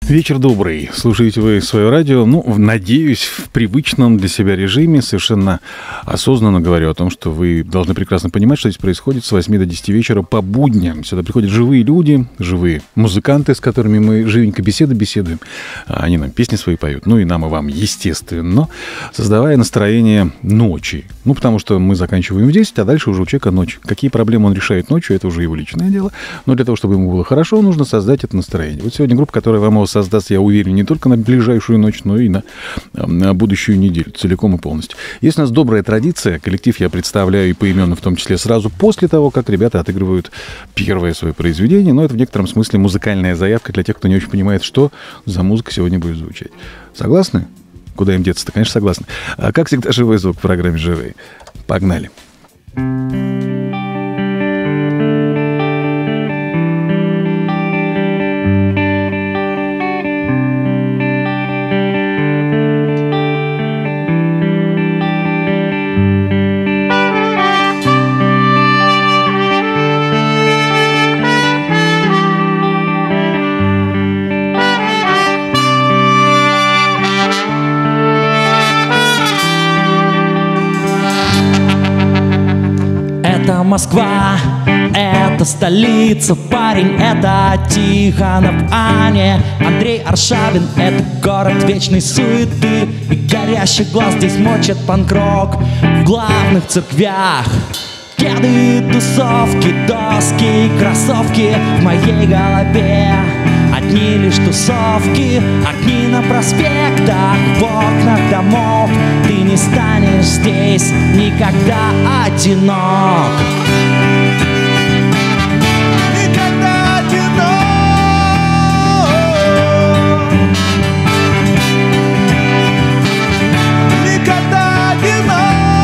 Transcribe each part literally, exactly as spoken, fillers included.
Вечер добрый. Слушаете вы свое радио. Ну, надеюсь, в привычном для себя режиме. Совершенно осознанно говорю о том, что вы должны прекрасно понимать, что здесь происходит с восьми до десяти вечера по будням. Сюда приходят живые люди, живые музыканты, с которыми мы живенько беседы беседуем. Они нам песни свои поют. Ну и нам, и вам, естественно, создавая настроение ночи. Ну, потому что мы заканчиваем в десять, а дальше уже у человека ночь. Какие проблемы он решает ночью, это уже его личное дело. Но для того, чтобы ему было хорошо, нужно создать это настроение. Вот сегодня группа, которая вам его создаст, я уверен, не только на ближайшую ночь, но и на, на будущую неделю, целиком и полностью. Есть у нас добрая традиция. Коллектив я представляю и поименно, в том числе сразу после того, как ребята отыгрывают первое свое произведение. Но это в некотором смысле музыкальная заявка для тех, кто не очень понимает, что за музыка сегодня будет звучать. Согласны? Куда им деться-то? Конечно, согласны. А как всегда, живой звук в программе «Живые». Погнали. Москва, это столица, парень, это Тихонов, Аня, Андрей Аршавин, это город вечной суеты и горящий глаз, здесь мочат панк-рок в главных церквях. Кеды, тусовки, доски, кроссовки в моей голове. Одни лишь тусовки, огни на проспектах, в окнах домов. Ты не станешь здесь никогда одинок. Никогда одинок. Никогда одинок.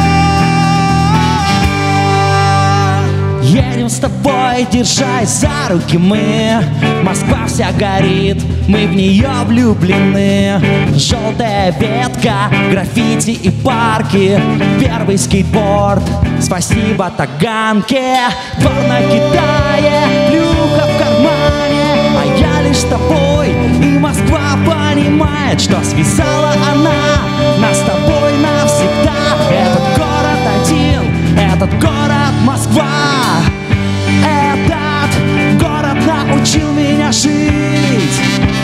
Едем с тобой, держась за руки мы. Москва вся горит, мы в нее влюблены. Желтая ветка, граффити и парки, первый скейтборд, спасибо Таганке. Двор на Китае, плюха в кармане, а я лишь с тобой. И Москва понимает, что связала она нас с тобой навсегда. Этот город один, этот город Москва. Этот город научил меня жить.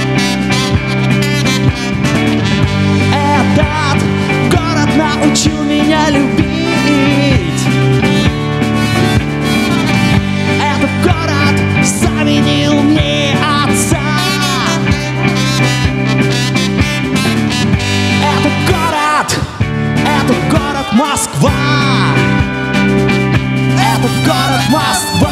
Этот город научил меня любить. Этот город заменил мне отца. Этот город, этот город Москва. Этот город Москва.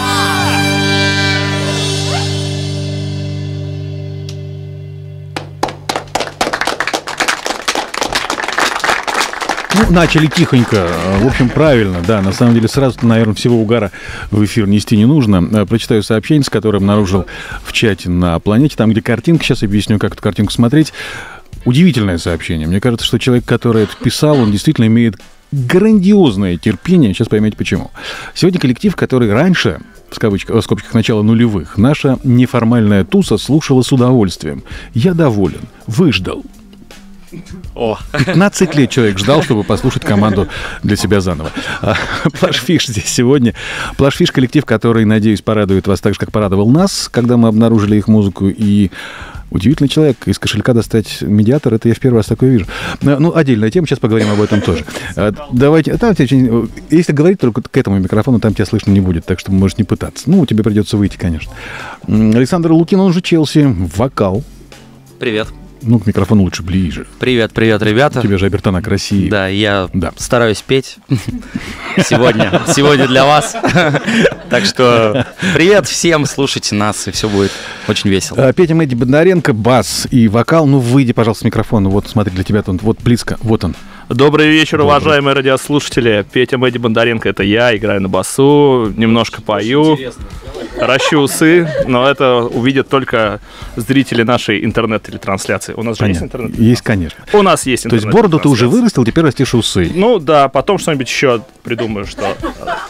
Ну, начали тихонько. В общем, правильно, да. На самом деле, сразу, наверное, всего угара в эфир нести не нужно. Прочитаю сообщение, с которым обнаружил в чате на планете. Там, где картинка. Сейчас объясню, как эту картинку смотреть. Удивительное сообщение. Мне кажется, что человек, который это писал, он действительно имеет грандиозное терпение. Сейчас поймете, почему. Сегодня коллектив, который раньше, в скобочках, в скобочках начала нулевых, наша неформальная туса слушала с удовольствием. Я доволен. Выждал. О. пятнадцать лет человек ждал, чтобы послушать команду для себя заново. Плашфиш здесь сегодня. Плашфиш — коллектив, который, надеюсь, порадует вас так же, как порадовал нас, когда мы обнаружили их музыку. И удивительный человек. Из кошелька достать медиатор — это я в первый раз такое вижу. Ну, отдельная тема, сейчас поговорим об этом тоже. Давайте, если говорить только к этому микрофону, там тебя слышно не будет, так что можешь не пытаться. Ну, тебе придется выйти, конечно. Александр Лукин, он же Челси, вокал. Привет. Ну, к микрофону лучше ближе. Привет, привет, ребята. У тебя же обертонак России. Да, я да. стараюсь петь сегодня, сегодня для вас. Так что привет всем, слушайте нас, и все будет очень весело. Петя Мэдди Бондаренко, бас и вокал. Ну, выйди, пожалуйста, с микрофона. Вот, смотри, для тебя он вот близко. Вот он. Добрый вечер, Добрый. уважаемые радиослушатели. Петя Мэдди Бондаренко, это я, играю на басу, немножко пою, ращу усы, но это увидят только зрители нашей интернет-телетрансляции. У нас же есть интернет? Есть, конечно. У нас есть интернет. То есть бороду ты уже вырастил, теперь растишь усы. Ну да, потом что-нибудь еще придумаю, что...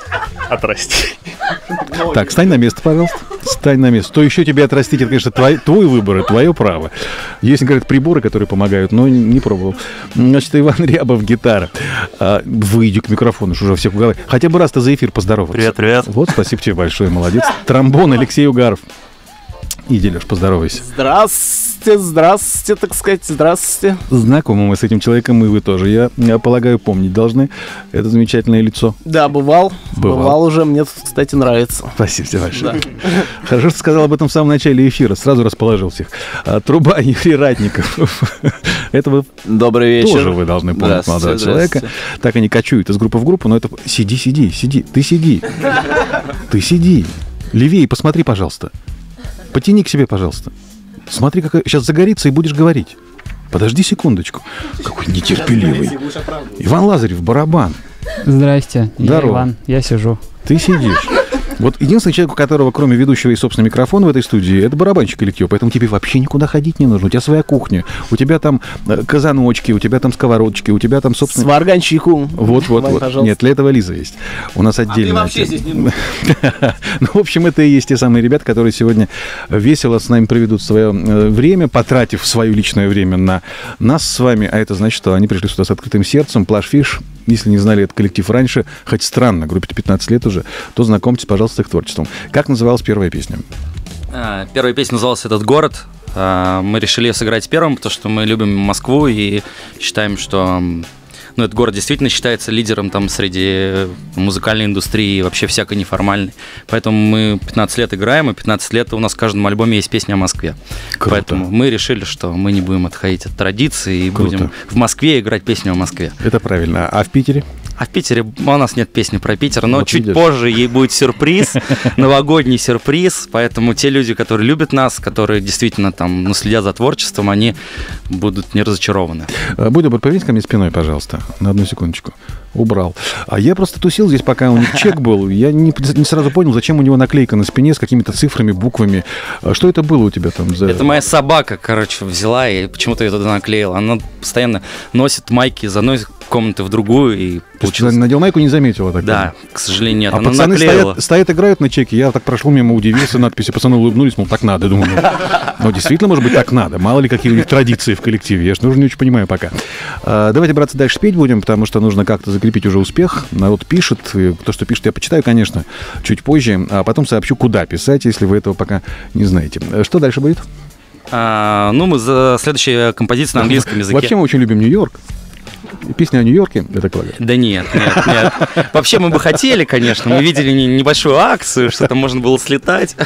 отрастить. Так, стань на место, пожалуйста. Стань на место. То еще тебе отрастить, это, конечно, твой, твой выбор, твое право. Есть, говорят, приборы, которые помогают, но не пробовал. Значит, Иван Рябов, гитара. А, выйди к микрофону, что уже всех в голове. Хотя бы раз-то за эфир поздороваться. Привет, привет. Вот, спасибо тебе большое, молодец. Тромбон Алексей Угаров. Иди, Леш, поздоровайся. Здравствуйте, здравствуйте, так сказать, здравствуйте. Знакомы мы с этим человеком, и вы тоже. Я, я полагаю, помнить должны это замечательное лицо. Да, бывал, Бывал. бывал, уже, мне, кстати, нравится. Спасибо тебе большое. Да. Хорошо, что сказал об этом в самом начале эфира, сразу расположил всех. А, труба Юрий Ратников. Это вы Добрый вечер. тоже вы должны помнить молодого человека. Так они кочуют из группы в группу, но это... Сиди, сиди, сиди, ты сиди. Ты сиди. Левее посмотри, пожалуйста. Потяни к себе, пожалуйста. Смотри, как сейчас загорится, и будешь говорить. Подожди секундочку. Какой нетерпеливый. Иван Лазарев, барабан. Здрасте, Здорово. я Иван, я сижу. Ты сидишь. Вот единственный человек, у которого, кроме ведущего и, собственно, микрофона в этой студии, это барабанщик коллектива, поэтому тебе вообще никуда ходить не нужно. У тебя своя кухня, у тебя там э, казаночки, у тебя там сковородочки, у тебя там, собственно... Сварганщику. Вот, вот, вот. Пожалуйста. Нет, для этого Лиза есть. У нас отдельно. А ты вообще здесь не нужен. Ну, в общем, это и есть те самые ребята, которые сегодня весело с нами проведут свое э, время, потратив свое личное время на нас с вами. А это значит, что они пришли сюда с открытым сердцем. Плашфиш, если не знали этот коллектив раньше, хоть странно, группе пятнадцать лет уже, то знакомьтесь, пожалуйста, с их творчеством. Как называлась первая песня? Первая песня называлась «Этот город». Мы решили ее сыграть первым, потому что мы любим Москву и считаем, что ну, этот город действительно считается лидером там среди музыкальной индустрии и вообще всякой неформальной. Поэтому мы пятнадцать лет играем, и пятнадцать лет у нас в каждом альбоме есть песня о Москве. Круто. Поэтому мы решили, что мы не будем отходить от традиции и Круто. Будем в Москве играть песню о Москве. Это правильно. А в Питере? А в Питере у нас нет песни про Питер, но Вот чуть видишь. позже ей будет сюрприз, новогодний сюрприз, поэтому те люди, которые любят нас, которые действительно там ну, следят за творчеством, они будут не разочарованы. Будь добр, повернись ко мне спиной, пожалуйста, на одну секундочку. Убрал. А я просто тусил здесь, пока у них чек был. Я не, не сразу понял, зачем у него наклейка на спине с какими-то цифрами, буквами. А что это было у тебя там за... Это моя собака, короче, взяла и почему-то ее туда наклеила. Она постоянно носит майки из одной комнаты в другую и Получилось... Надел майку, не заметила так. Да, к сожалению, нет. А Она пацаны наклеила. стоят, стоят, играют на чеке. Я так прошел мимо, удивился надписи. Пацаны улыбнулись, мол, так надо. Думаю, ну, ну, действительно, может быть, так надо. Мало ли, какие у них традиции в коллективе. Я же тоже не очень понимаю пока. А, давайте, братцы, дальше петь будем, потому что нужно как-то закрепить уже успех. Народ пишет. То, что пишет, я почитаю, конечно, чуть позже. А потом сообщу, куда писать, если вы этого пока не знаете. Что дальше будет? А, ну, мы за следующая композиция на английском языке. Вообще мы очень любим Нью-Йорк. И песня о Нью-Йорке, это Клавиш. Да нет, нет, нет. Вообще мы бы хотели, конечно. Мы видели небольшую акцию, что там можно было слетать.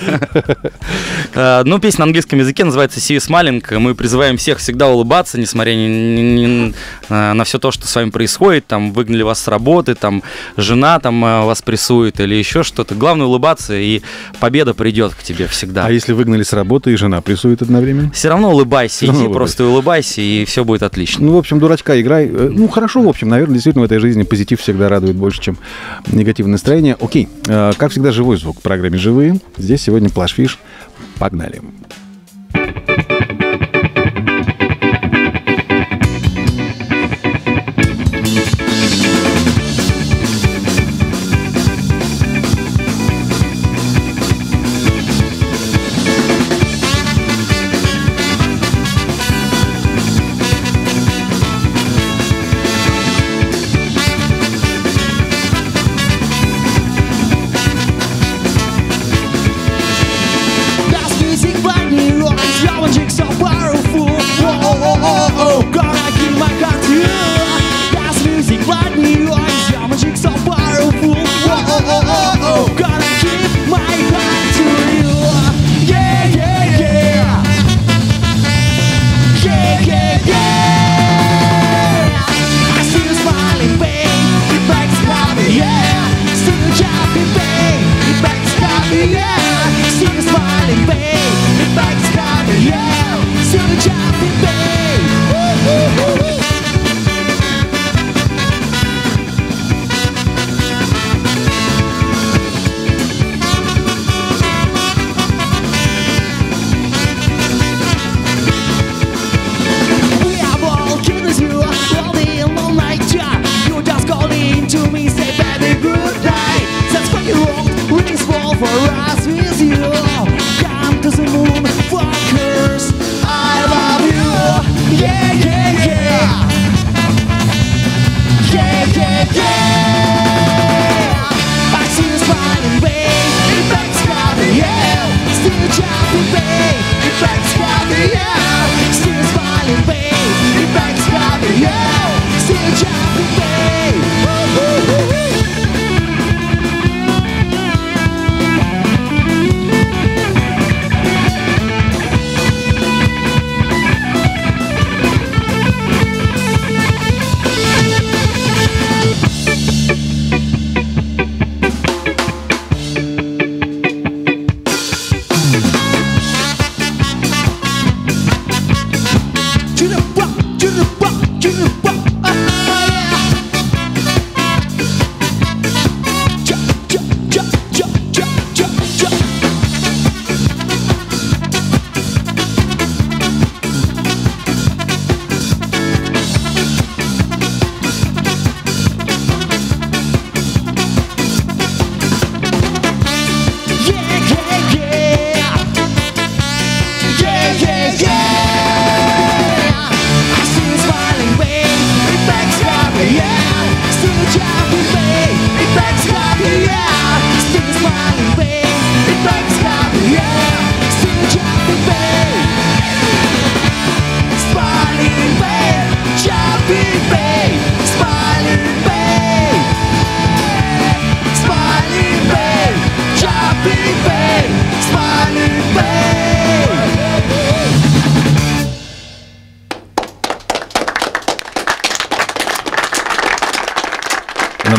Ну, песня на английском языке называется «See you smiling». Мы призываем всех всегда улыбаться, несмотря ни, ни, ни, на все то, что с вами происходит. Там выгнали вас с работы, там жена там вас прессует или еще что-то. Главное улыбаться, и победа придет к тебе всегда. А если выгнали с работы и жена прессует одновременно? Все равно улыбайся, Все равно иди, улыбайся. просто улыбайся, и все будет отлично. Ну, в общем, дурачка играй. Ну, хорошо, в общем, наверное, действительно в этой жизни позитив всегда радует больше, чем негативное настроение. Окей, э, как всегда, живой звук в программе «Живые». Здесь сегодня Плашфиш. Погнали. Last music brand new, eyes, your magic so powerful. Oh, oh, oh, oh, oh, gonna keep my country. Last music brand new, eyes, your magic so powerful. Oh, oh, oh, oh, oh, gonna keep my country. Yeah, yeah, yeah. Yeah, yeah, yeah. I see you smiling, babe. It makes me happy, yeah. See you jumping, babe. It makes me happy, yeah. See you smiling, babe. It makes me happy, yeah. See you jumping, babe. Woo, woo, woo, woo. We have all killers you all the all night, yeah. You just call in to me, say baby good night. That's what you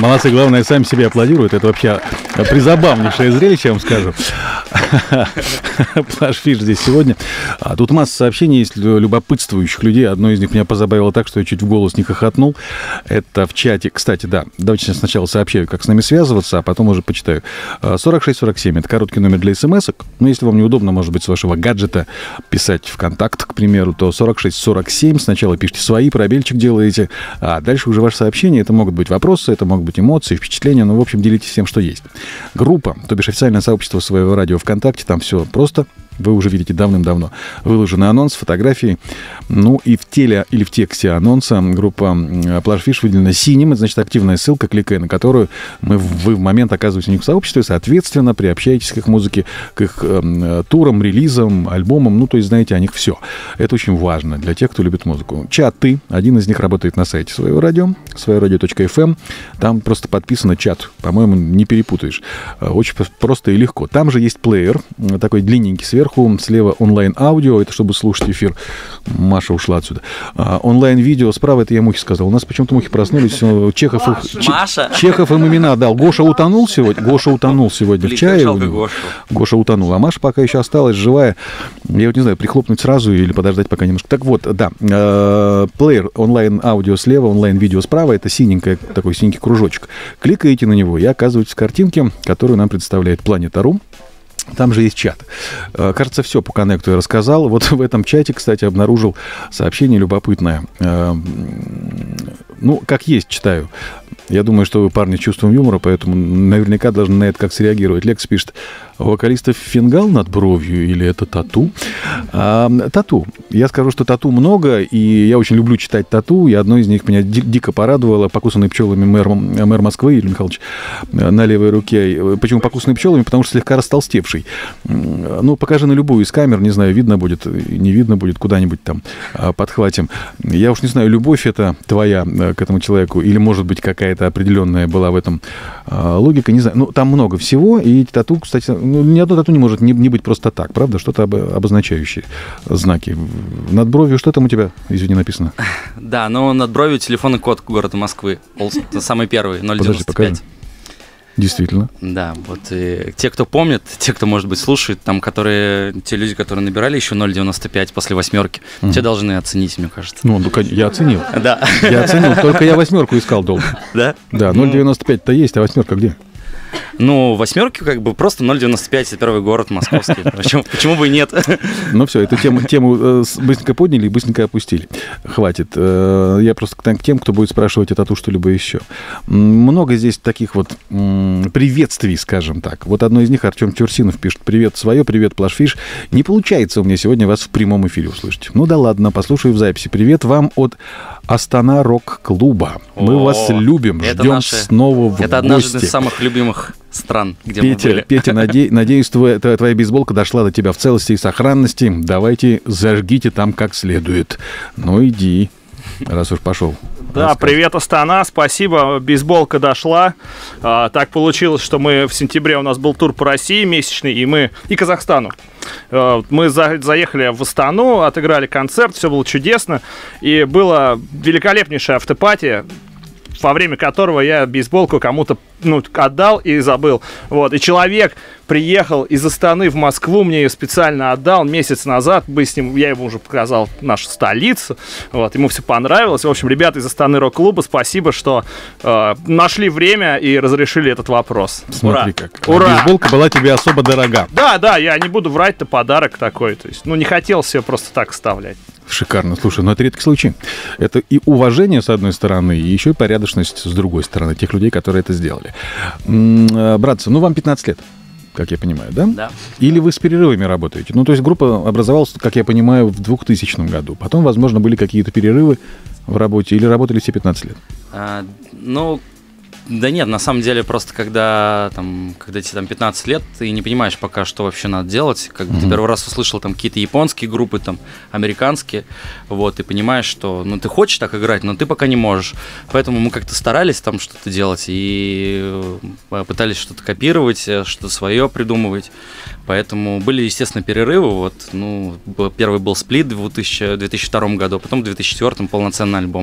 молодцы, главное, сами себе аплодируют. Это вообще призабавнейшее зрелище, я вам скажу. Плашфиш здесь сегодня. А тут масса сообщений есть любопытствующих людей. Одно из них меня позабавило так, что я чуть в голос не хохотнул. Это в чате. Кстати, да, давайте сначала сообщаю, как с нами связываться, а потом уже почитаю. сорок шесть сорок семь. Это короткий номер для смс-ок. Но если вам неудобно, может быть, с вашего гаджета писать в контакт, к примеру, то сорок шесть сорок семь. Сначала пишите свои, пробельчик делаете, а дальше уже ваши сообщения. Это могут быть вопросы, это могут быть эмоции, впечатления. Ну, в общем, делитесь всем, что есть. Группа, то бишь официальное сообщество своего радио ВКонтакте, там все просто. Вы уже видите давным-давно. Выложены анонс, фотографии. Ну и в теле или в тексте анонса группа Плашфиш выделена синим. Это значит активная ссылка, кликая на которую мы, вы в момент оказываетесь у них в сообществе. Соответственно, приобщаетесь к их музыке, к их э, турам, релизам, альбомам. Ну, то есть знаете о них все. Это очень важно для тех, кто любит музыку. Чаты. Один из них работает на сайте своего радио, своерадио точка эф эм. Там просто подписано чат. По-моему, не перепутаешь. Очень просто и легко. Там же есть плеер, такой длинненький сверху. Слева онлайн-аудио, это чтобы слушать эфир. Маша ушла отсюда. А, онлайн-видео, справа, это я Мухе сказал. У нас почему-то Мухи проснулись. Чехов, их, Маша. Чехов им имена дал. Гоша утонул сегодня. Гоша утонул сегодня в чае. Гоша. Гоша утонул. А Маша пока еще осталась живая. Я вот не знаю, прихлопнуть сразу или подождать пока немножко. Так вот, да. Э, плеер онлайн-аудио слева, онлайн-видео справа. Это синенький, такой синенький кружочек. Кликаете на него и оказываетесь в картинке, которую нам представляет Планета.ру. Там же есть чат. Кажется, все по коннекту я рассказал. Вот в этом чате, кстати, обнаружил сообщение любопытное. Ну, как есть, читаю. Я думаю, что вы парни с чувством юмора, поэтому наверняка должны на это как среагировать. Лекс пишет: у вокалистов фингал над бровью или это тату? А, тату. Я скажу, что тату много, и я очень люблю читать тату, и одно из них меня ди- дико порадовало. Покусанный пчелами мэр, мэр Москвы, Юрий Михайлович, на левой руке. Почему покусанный пчелами? Потому что слегка растолстевший. Ну, покажи на любую из камер, не знаю, видно будет, не видно будет, куда-нибудь там подхватим. Я уж не знаю, любовь это твоя к этому человеку, или, может быть, какая-то определенная была в этом а, логика, не знаю. Ну, там много всего, и тату, кстати, ну, ни одно тату не может не, не быть просто так, правда? Что-то об, обозначающие знаки. Над бровью что там у тебя, извини, написано? Да, но над бровью телефонный код города Москвы. Это самый первый, ноль девяносто пять. Подожди, покажи. Действительно. Да, вот и те, кто помнит, те, кто, может быть, слушает, там, которые, те люди, которые набирали еще ноль девяносто пять после восьмерки, угу. те должны оценить, мне кажется. Ну, ну, я оценил. Да. Я оценил, только я восьмерку искал долго. Да? Да, ноль девяносто пять-то есть, а восьмерка где? Ну, восьмерки как бы просто ноль девяносто пять, это первый город московский. Почему, почему бы и нет? Ну все, эту тему, тему быстренько подняли и быстренько опустили. Хватит. Я просто к тем, кто будет спрашивать о тату что-либо еще. Много здесь таких вот приветствий, скажем так. Вот одно из них Артем Чурсинов пишет: привет свое, привет Плашфиш. Не получается у меня сегодня вас в прямом эфире услышать. Ну да ладно, послушаю в записи. Привет вам от Астана Рок-клуба. Мы О, вас любим, ждем наши... снова в Это гости. одна из самых любимых стран, где Петя, мы были. Петя, наде... надеюсь, твоя, твоя бейсболка дошла до тебя в целости и сохранности. Давайте зажгите там как следует. Ну иди, раз уж пошел. Да, привет, Астана, спасибо, бейсболка дошла. А, так получилось, что мы в сентябре, у нас был тур по России месячный, и мы, и Казахстану. А, мы за, заехали в Астану, отыграли концерт, все было чудесно, и было великолепнейшее автопати, во время которого я бейсболку кому-то ну, отдал и забыл. Вот. И человек приехал из Астаны в Москву, мне ее специально отдал месяц назад. Мы с ним, я ему уже показал нашу столицу. Вот. Ему все понравилось. В общем, ребята из Астаны Рок-клуба, спасибо, что э, нашли время и разрешили этот вопрос. Смотри Ура! как. Ура! Бейсболка была тебе особо дорога. Да, да, я не буду врать-то, подарок такой. То есть, ну, не хотелось ее просто так оставлять. Шикарно. Слушай, но это редкий случай. Это и уважение, с одной стороны, и еще и порядочность, с другой стороны, тех людей, которые это сделали. Братцы, ну вам пятнадцать лет, как я понимаю, да? Да. Или вы с перерывами работаете? Ну, то есть группа образовалась, как я понимаю, в двухтысячном году. Потом, возможно, были какие-то перерывы в работе, или работали все пятнадцать лет? А, ну... Да нет, на самом деле просто когда, там, когда тебе там пятнадцать лет, ты не понимаешь пока, что вообще надо делать. Как бы mm-hmm. ты первый раз услышал там какие-то японские группы, там, американские, вот, и понимаешь, что, ну, ты хочешь так играть, но ты пока не можешь. Поэтому мы как-то старались там что-то делать и пытались что-то копировать, что-то свое придумывать. Поэтому были, естественно, перерывы. Вот, ну, первый был сплит в две тысячи втором году, потом в две тысячи четвёртом полноценный альбом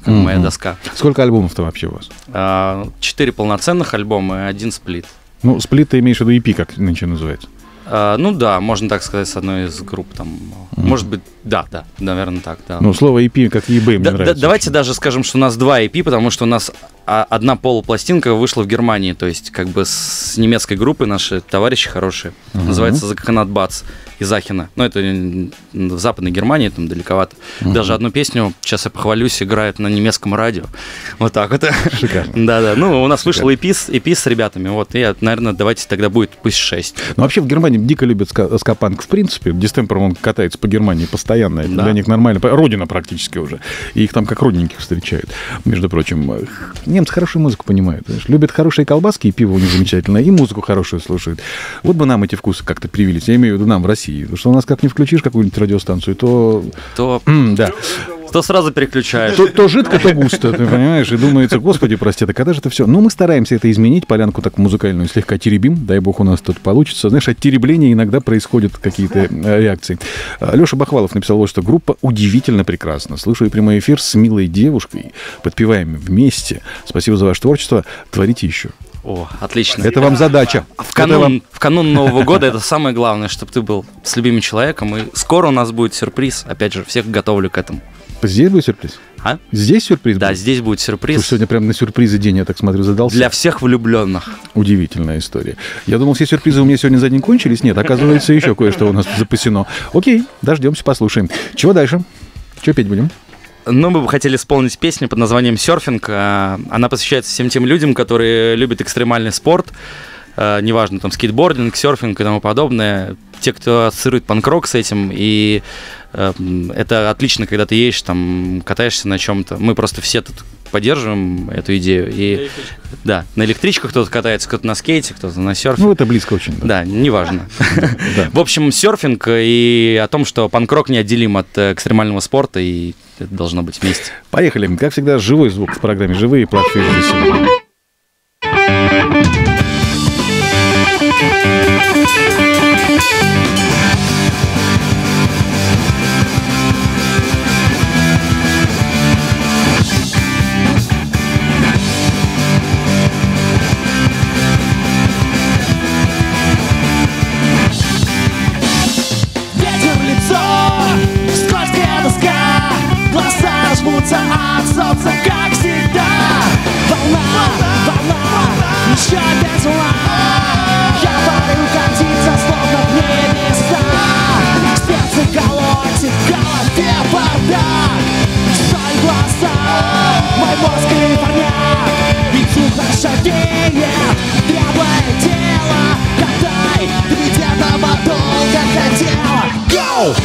как Мгм. моя доска. Сколько альбомов-то вообще у вас? А, Четыре полноценных альбома и один сплит. Ну, сплит ты имеешь в виду и пи, как нынче называется. А, Ну да, можно так сказать, с одной из групп там. Может быть, да, да, наверное, так, да. Ну, слово и пи, как и и би, мне Да- да- нравится. давайте очень. даже скажем, что у нас два и пи, потому что у нас а, одна полупластинка вышла в Германии, то есть как бы с немецкой группой наши товарищи хорошие. Мгм. Называется The Coconut Bats из Ахена. Ну, это м, в Западной Германии, там далековато. Даже одну песню, сейчас я похвалюсь, играет на немецком радио. Вот так вот. Шикарно. Да-да. Ну, у нас вышел и пи с, и пи с ребятами. Вот, и, наверное, давайте тогда будет пусть шесть. Ну, вообще в Германии дико любят ска- скапанк в принципе. Дистемпер, он катается по Германии постоянно. Это Да. для них нормально. Родина практически уже. И их там как родненьких встречают. Между прочим, немцы хорошую музыку понимают. Знаешь. Любят хорошие колбаски, и пиво у них замечательное, и музыку хорошую слушают. Вот бы нам эти вкусы как-то привились. Я имею в виду нам в России. Потому что у нас как не включишь какую-нибудь радиостанцию, то... То, М, да. то сразу переключаешь. То, то жидко, то густо, ты понимаешь? И думается, господи, прости, да когда же это все? Ну, мы стараемся это изменить, полянку так музыкальную слегка теребим, дай бог у нас тут получится. Знаешь, от теребления иногда происходят какие-то э, реакции. Леша Бахвалов написал вот, что группа удивительно прекрасна. Слушаю прямой эфир с милой девушкой, подпеваем вместе. Спасибо за ваше творчество, творите еще. О, отлично. Это вам задача. В Это канун, вам- в канун Нового года это самое главное, чтобы ты был с любимым человеком. И скоро у нас будет сюрприз. Опять же, всех готовлю к этому. Здесь будет сюрприз? А? Здесь сюрприз Да, будет? здесь будет Слушай, сюрприз сегодня прям на сюрпризы день, я так смотрю, задался. для всех влюбленных. Удивительная история. Я думал, все сюрпризы у меня сегодня за день кончились. Нет, оказывается, еще кое-что у нас запасено. Окей, дождемся, послушаем. Чего дальше? Что петь будем? Ну, мы бы хотели исполнить песню под названием «Серфинг». А, Она посвящается всем тем людям, которые любят экстремальный спорт. А, Неважно, там, скейтбординг, серфинг и тому подобное. Те, кто ассоциирует панк-рок с этим. И э, это отлично, когда ты едешь, там, катаешься на чем-то. Мы просто все тут поддерживаем эту идею. И, да, на электричках кто-то катается, кто-то на скейте, кто-то на серфе. Ну, это близко очень. Да. Да, неважно. Да. В общем, серфинг и о том, что панк-рок неотделим от э, экстремального спорта, и это должно быть вместе. Поехали. Как всегда, живой звук в программе «Живые плашки». Ветер в лицо, скользкая доска, глаза жмутся от солнца, как всегда. Волна, волна, еще опять волна. Я парю катиться, словно в небеса. Сердце колотит, в голове бардак. Соль глаза, мой мозг и парняк. И сухо шагеет, требуя тело. Катай, ты ведь этого долго хотела. Go!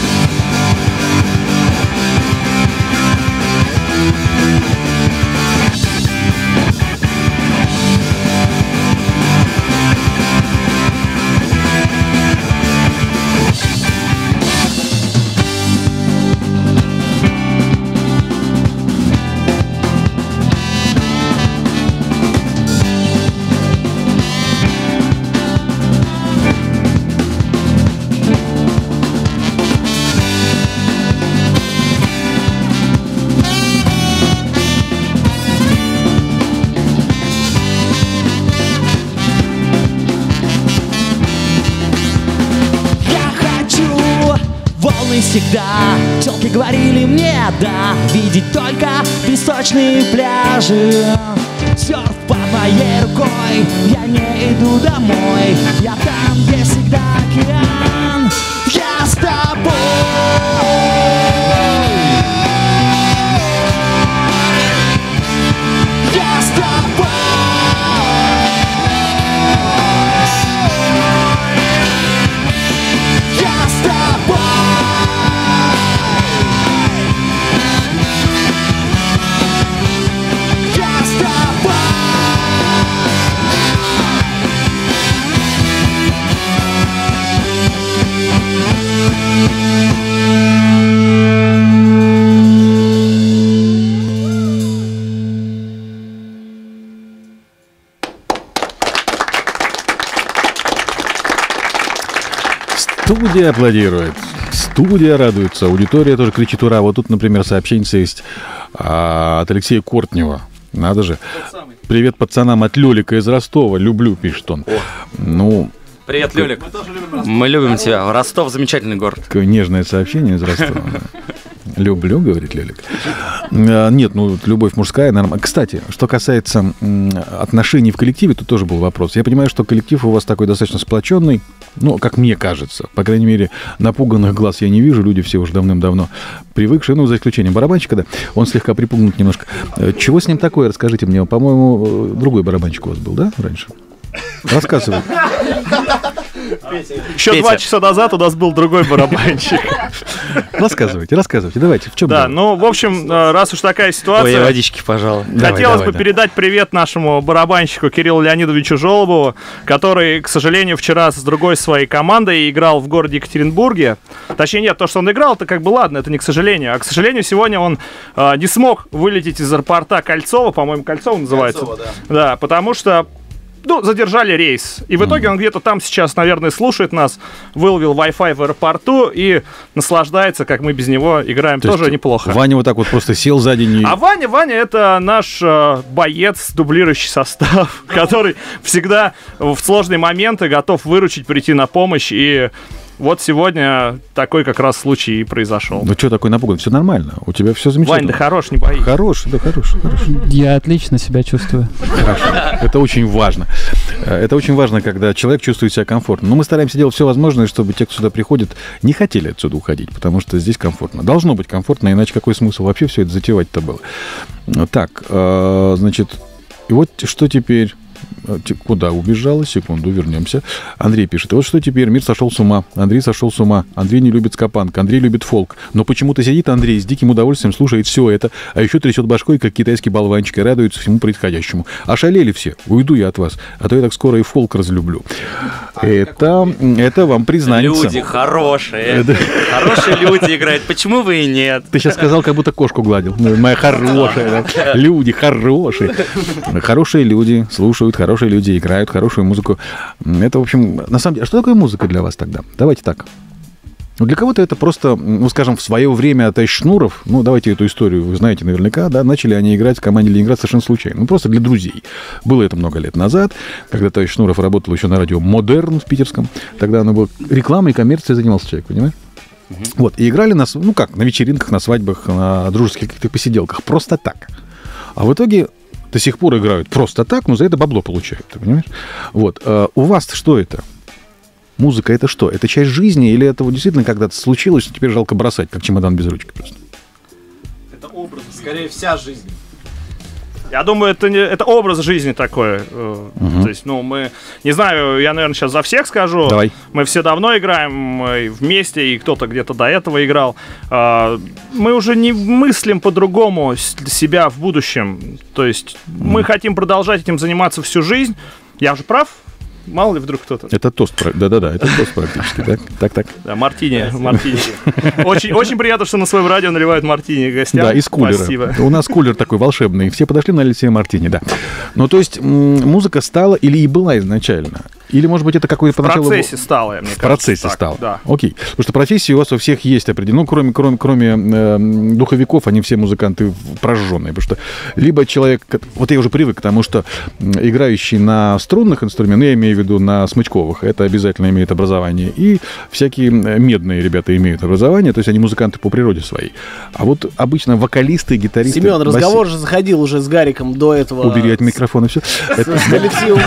Я хочу волны всегда. Телки говорили мне, да, видеть только песочные пляжи. Серф под моей рукой, я не иду домой. Я там, где всегда океан. Я с тобой. Я с тобой. Я с тобой. Я с тобой. Студия аплодирует. студия радуется, аудитория тоже кричит «Ура!». Вот тут, например, сообщение есть а, от Алексея Кортнева. Надо же. Привет пацанам от Лёлика из Ростова. Люблю, пишет он. О. Ну... Привет, Лёлик. Мы любим тебя. Ростов замечательный город. Такое нежное сообщение из Ростова. Люблю, говорит Лёлик. Нет, ну, любовь мужская, нормально. Кстати, что касается отношений в коллективе, тут тоже был вопрос. Я понимаю, что коллектив у вас такой достаточно сплоченный, ну, как мне кажется. По крайней мере, напуганных глаз я не вижу, люди все уже давным-давно привыкшие, ну, за исключением барабанщика, да, он слегка припугнут немножко. Чего с ним такое, расскажите мне. По-моему, другой барабанщик у вас был, да, раньше? Рассказывай. Еще Петя. Два часа назад у нас был другой барабанщик. Рассказывайте, рассказывайте, давайте, в чем Да, дело? Ну, в общем, раз уж такая ситуация... Ой, водички, пожалуй. Хотелось давай, бы давай, передать привет нашему барабанщику Кириллу Леонидовичу Жолобову, который, к сожалению, вчера с другой своей командой играл в городе Екатеринбурге. Точнее, нет, то, что он играл, это как бы ладно, это не к сожалению. А, к сожалению, сегодня он э, не смог вылететь из аэропорта Кольцова, по-моему, Кольцово называется. Кольцово, да. Да, потому что ну, задержали рейс. И в итоге он где-то там сейчас, наверное, слушает нас, выловил Wi-Fi в аэропорту и наслаждается, как мы без него играем. То тоже неплохо. Ваня вот так вот просто сел сзади не... А Ваня, Ваня это наш э, боец, дублирующий состав, который всегда в сложные моменты готов выручить, прийти на помощь. И вот сегодня такой как раз случай и произошел. Ну что такой напуган? Все нормально. У тебя все замечательно. Вань, да хорош, не боись. Хорош, да хорош, хорош. Я отлично себя чувствую. Хорошо. Это очень важно. Это очень важно, когда человек чувствует себя комфортно. Но мы стараемся делать все возможное, чтобы те, кто сюда приходит, не хотели отсюда уходить, потому что здесь комфортно. Должно быть комфортно, иначе какой смысл вообще все это затевать-то было? Так, значит, и вот что теперь... Куда убежала? Секунду, вернемся. Андрей пишет. И вот что теперь? Мир сошел с ума. Андрей сошел с ума. Андрей не любит скапанк. Андрей любит фолк. Но почему-то сидит Андрей с диким удовольствием, слушает все это, а еще трясет башкой, как китайский болванчик, и радуется всему происходящему. Ошалели все. Уйду я от вас. А то я так скоро и фолк разлюблю. Это, это вам признается. Люди хорошие. Хорошие люди играют. Почему вы и нет? Ты сейчас сказал, как будто кошку гладил. Моя хорошая. Люди хорошие. Хорошие люди слушают, хорошие люди играют хорошую музыку. Это, в общем, на самом деле... А что такое музыка для вас тогда? Давайте так. Ну, для кого-то это просто, ну, скажем, в свое время Товарищ Шнуров, ну, давайте эту историю, вы знаете наверняка, да, начали они играть в команде Ленинград совершенно случайно. Ну, просто для друзей. Было это много лет назад, когда Товарищ Шнуров работал еще на радио «Модерн» в питерском. Тогда оно было рекламой и коммерцией занимался человек, понимаешь? Uh-huh. Вот, и играли нас, ну, как, на вечеринках, на свадьбах, на дружеских каких-то посиделках. Просто так. А в итоге... до сих пор играют просто так, но за это бабло получают, ты понимаешь? Вот. А у вас что это? Музыка это что? Это часть жизни или это вот действительно когда-то случилось, и теперь жалко бросать, как чемодан без ручки просто? Это образ, скорее вся жизнь. Я думаю, это, не, это образ жизни такой. Uh-huh. То есть, ну, мы... Не знаю, я, наверное, сейчас за всех скажу. Давай. Мы все давно играем мы вместе, и кто-то где-то до этого играл. Мы уже не мыслим по-другому себя в будущем. То есть, uh-huh. мы хотим продолжать этим заниматься всю жизнь. Я же прав? Мало ли вдруг кто-то. Это тост, да-да-да, это тост практически, так? Так-так. Да, мартини, мартини. Очень, очень приятно, что на своем радио наливают мартини гостям. Да, из кулера. Спасибо. У нас кулер такой волшебный. Все подошли, налили себе мартини, да. Ну, то есть, музыка стала или и была изначально? Или, может быть, это какой-то поначалу... В процессе стало, мне кажется. В процессе так, стало. Да. Окей. Потому что профессии у вас у всех есть определенно. Ну, кроме, кроме, кроме э, духовиков, они все музыканты прожженные. Потому что либо человек... Вот я уже привык к тому, что играющий на струнных инструментах, ну, я имею в виду на смычковых, это обязательно имеет образование. И всякие медные ребята имеют образование, то есть они музыканты по природе своей. А вот обычно вокалисты, гитаристы... Семен, разговор баси... же заходил уже с Гариком до этого. Убери от микрофона все. С Алексеем.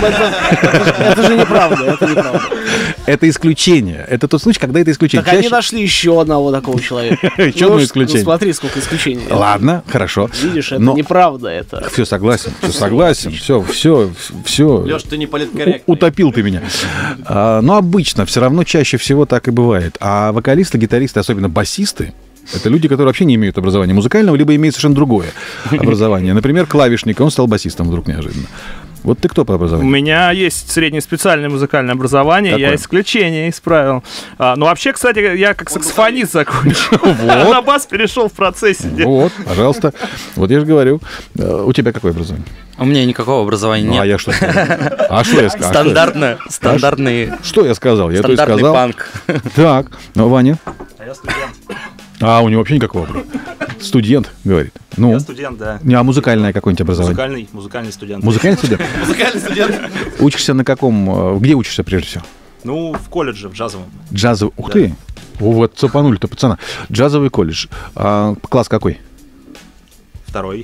Это же не правда, это неправда. Это исключение. Это тот случай, когда это исключение. Так Чаще... они нашли еще одного такого человека. Еще одно исключение. Ну смотри, сколько исключений. Ладно, хорошо. Видишь, это неправда. Это. Все, согласен, все, согласен. Все, все, все. Леш, ты не политкорректный. Утопил ты меня. Но обычно, все равно, чаще всего так и бывает. А вокалисты, гитаристы, особенно басисты, это люди, которые вообще не имеют образования музыкального, либо имеют совершенно другое образование. Например, клавишник, он стал басистом вдруг неожиданно. Вот ты кто по У образованию? меня есть среднее специальное музыкальное образование, Какое? я исключение исправил. А, ну, вообще, кстати, я как саксофонист закончил. А на бас перешел в процессе. Вот, пожалуйста. Вот я же говорю. Э, У тебя какое образование? У меня никакого образования Ну, а нет. я что сказал? А что я сказал? Стандартно, стандартный, Что я сказал? Я то и стандартный сказал. панк. Так, ну, Ваня? А я студент. А, у него вообще никакого образования. Студент, говорит. Ну, Я студент, да. а музыкальное какое-нибудь образование? Музыкальный, музыкальный студент. Музыкальный студент? Музыкальный студент. Учишься на каком... э, Где учишься прежде всего? Ну, в колледже, в джазовом. Джазовый... Ух Да. ты! О, вот цапанули-то пацана. Джазовый колледж. А, класс какой? Второй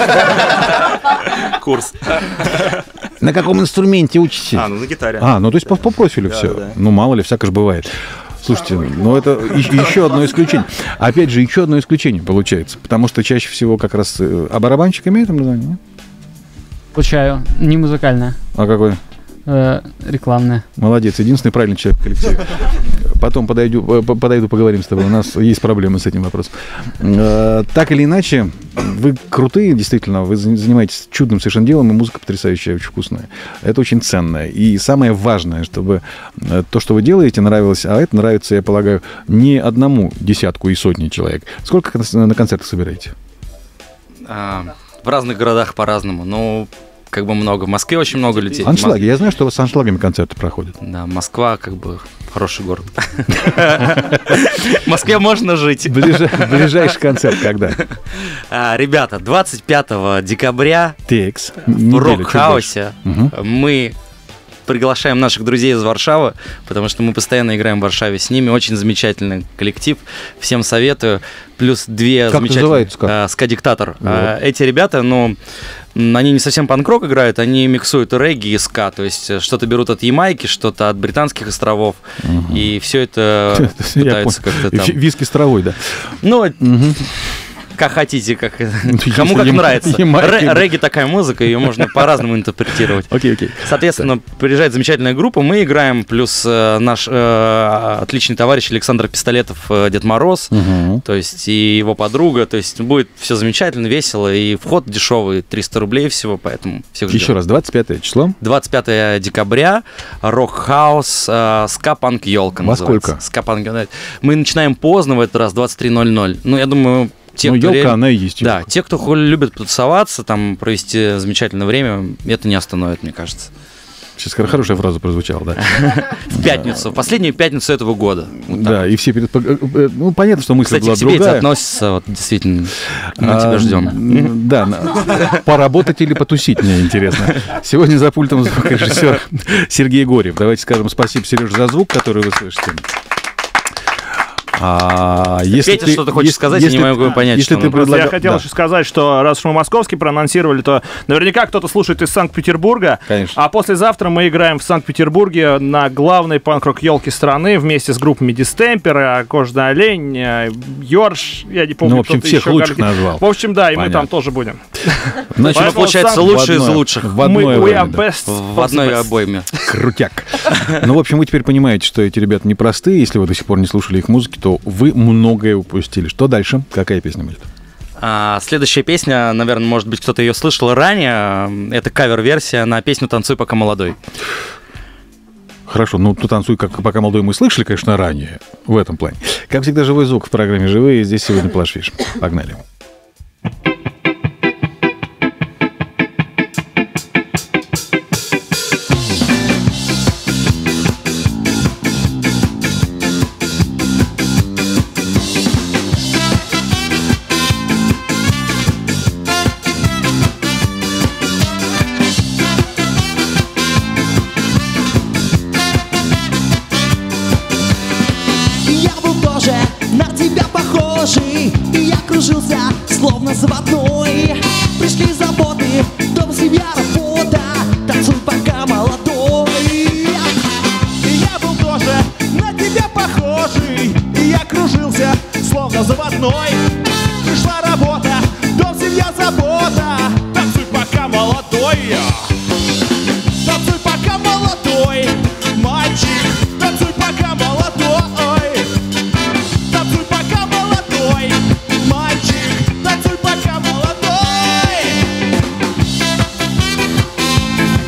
курс. На каком инструменте учитесь? А, ну на гитаре. А, ну то есть по, по профилю Да, все. да. Ну мало ли, всяко же бывает. Слушайте, ну это еще, еще одно исключение. Опять же, еще одно исключение получается. Потому что чаще всего как раз... э, А барабанщик имеет образование? нет? Получаю. Не музыкальное, А какой? э, рекламное. Молодец, единственный правильный человек в коллективе. Потом подойду, э, по- подойду, поговорим с тобой. У нас есть проблемы с этим вопросом. Э, Так или иначе, вы крутые, действительно, вы за- занимаетесь чудным совершенно делом, и музыка потрясающая, очень вкусная. Это очень ценно. И самое важное, чтобы э, то, что вы делаете, нравилось, а это нравится, я полагаю, не одному десятку и сотни человек. Сколько кон- на концертах собираете? А, В разных городах по-разному. Ну, как бы много. В Москве очень много людей. Аншлаги. Я знаю, что у вас с аншлагами концерты проходят. Да, Москва как бы хороший город. В Москве можно жить. Ближа- Ближайший концерт когда? А, Ребята, двадцать пятого декабря Текс. в Рок-хаусе мы приглашаем наших друзей из Варшавы, потому что мы постоянно играем в Варшаве с ними. Очень замечательный коллектив. Всем советую. Плюс две Как замечательные... называется, как? А, Ска-диктатор. А, Эти ребята, ну, м, они не совсем панк-рок играют, они миксуют регги и ска. То есть э, что-то берут от Ямайки, что-то от Британских островов. И все это Я пытаются понял. как-то там... Виски с травой, да. Ну, как хотите, как... если кому как Яма- нравится. Ямайка, Ре- да. Регги такая музыка, ее можно по-разному интерпретировать. Окей, окей. Соответственно, приезжает замечательная группа, мы играем, плюс э, наш э, отличный товарищ Александр Пистолетов, э, Дед Мороз, Мгм. то есть и его подруга, то есть будет все замечательно, весело, и вход дешевый, триста рублей всего, поэтому всех ждем. Еще раз, двадцать пятое число. двадцать пятого декабря, Рок-хаус, э, Ска-панк Ёлка Во называется. сколько? Ска-панк Ёлка. Мы начинаем поздно в этот раз, двадцать три ноль ноль. Ну, я думаю, те, Ну, кто елка, реально- она и есть. Да, ёлка. те, кто хо- любит потусоваться, там, провести замечательное время, это не остановит, мне кажется. Сейчас хор- хорошая фраза прозвучала, да. В пятницу, в последнюю пятницу этого года. Вот так. Да, и все перед... э, э, Ну, понятно, что мысль Кстати, была к тебе это другая. относится, вот, действительно. Мы А, тебя ждем. м, Да, на- поработать или потусить, мне интересно. Сегодня за пультом звукорежиссер Сергей Горев. Давайте скажем спасибо, Сереж, за звук, который вы слышите. А если Петя ты- что-то хочет если- сказать, я не если- могу понять, Если что ты он- Просто я предлагал... хотел Да. еще сказать, что раз уж мы московский проанонсировали, то наверняка кто-то слушает из Санкт-Петербурга. Конечно. А послезавтра мы играем в Санкт-Петербурге на главной панк-рок елке страны вместе с группами Дистемпер, Кожный олень, э, Йорш, я не помню, Ну, в общем, кто-то всех еще, лучших Галки. назвал. В общем, да, и мы Понятно. там тоже будем. Значит, Мы, Поэтому получается, сам- лучшие из в одной- лучших. В одной мы we войне, are да. best В of одной the best. обойме. Крутяк. Ну, в общем, вы теперь понимаете, что эти ребята непростые. Если вы до сих пор не слушали их музыки, то вы многое упустили. Что дальше? Какая песня будет? А, следующая песня, наверное, может быть, кто-то ее слышал ранее. Это кавер-версия на песню «Танцуй, пока молодой». Хорошо, ну, «Tu танцуй, как пока молодой» мы слышали, конечно, ранее в этом плане. Как всегда, живой звук в программе «Живые». Здесь сегодня Плашфиш. Погнали. Я был тоже на тебя похожий, и я кружился, словно заводной. Пришли заботы, дом, семья, работа, танцуй, пока молодой. Я был тоже на тебя похожий, и я кружился, словно заводной. Пришла работа, дом, семья, забота. Танцуй, пока молодой. Танцуй, пока молодой, мальчик. Танцуй, пока молодой. Танцуй, пока молодой, мальчик. Танцуй, пока молодой.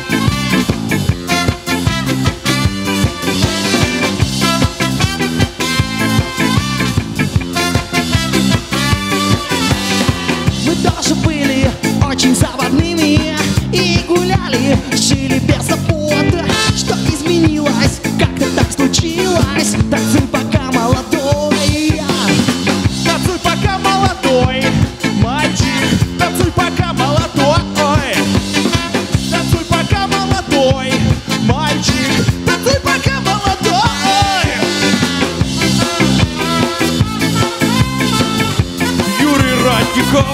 очень заводными и гуляли, жили без забот. Что изменилось, как-то так случилось. Танцуй пока молодой, танцуй пока молодой, мальчик, танцуй пока молодой, танцуй пока молодой, мальчик, танцуй пока молодой. Юрий Ратников.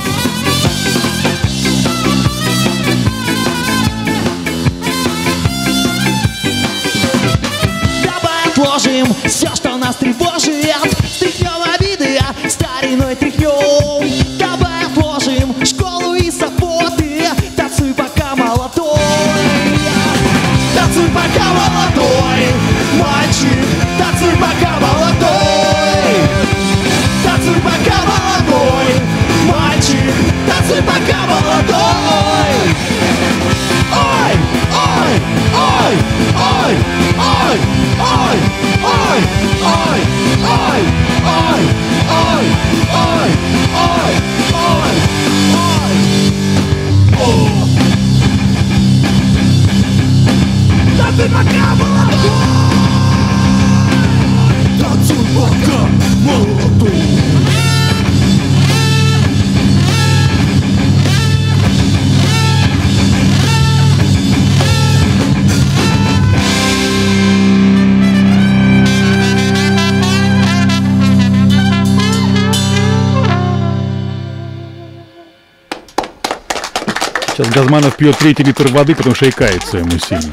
Давай отложим все, что нас тревожит, стряхнем обиды, стариной тряхнем. Давай отложим школу и заботы, танцуй пока молодой, танцуй пока молодой, мальчик, танцуй пока молодой, танцуй пока молодой, мальчик, танцуй пока молодой. Ой, ой, ой, ой, ой, ой, ой, ой, ой, ой, ой, ой, ой, ой, ой. Танцуй пока молодой, танцуй пока молодой. Сейчас Газманов пьет третий литр воды, потому что икается ему сильно.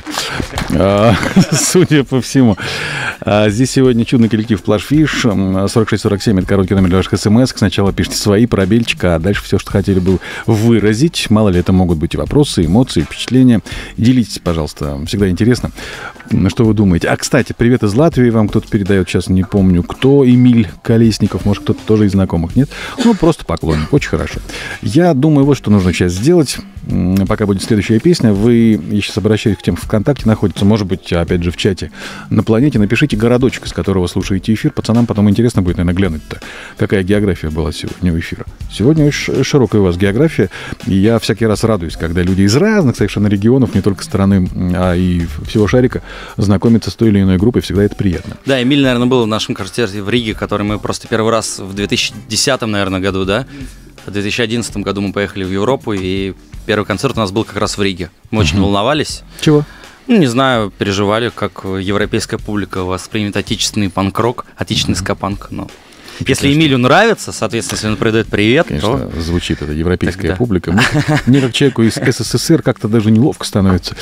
А, судя по всему. А, здесь сегодня чудный коллектив Плашфиш. сорок шесть сорок семь — это короткий номер для ваших смс. Сначала пишите свои, пробельчик, а дальше все, что хотели бы выразить. Мало ли, это могут быть и вопросы, эмоции, впечатления. Делитесь, пожалуйста. Всегда интересно, что вы думаете. А, кстати, привет из Латвии. Вам кто-то передает, сейчас не помню кто. Эмиль Колесников. Может, кто-то тоже из знакомых. Нет? Ну, просто поклонник. Очень хорошо. Я думаю, вот что нужно сейчас сделать. Пока будет следующая песня, вы, я сейчас обращаюсь к тем, кто ВКонтакте находится, может быть, опять же, в чате на планете, напишите городочек, из которого слушаете эфир. Пацанам потом интересно будет, наверное, глянуть-то, какая география была сегодня у эфира. Сегодня очень широкая у вас география, и я всякий раз радуюсь, когда люди из разных совершенно регионов, не только страны, а и всего шарика, знакомятся с той или иной группой, всегда это приятно. Да, Эмиль, наверное, был в нашем концерте в Риге, который мы просто первый раз в две тысячи десятом, наверное, году, да? В две тысячи одиннадцатом году мы поехали в Европу, и первый концерт у нас был как раз в Риге. Мы очень Угу. волновались. Чего? Ну, не знаю, переживали, как европейская публика воспримет отечественный панк-рок, отечественный ска-панк. Но если Эмилю нравится, соответственно, если он передает привет, Конечно, то... звучит это европейская Тогда. публика. Мне, мне как человеку из СССР как-то даже неловко становится.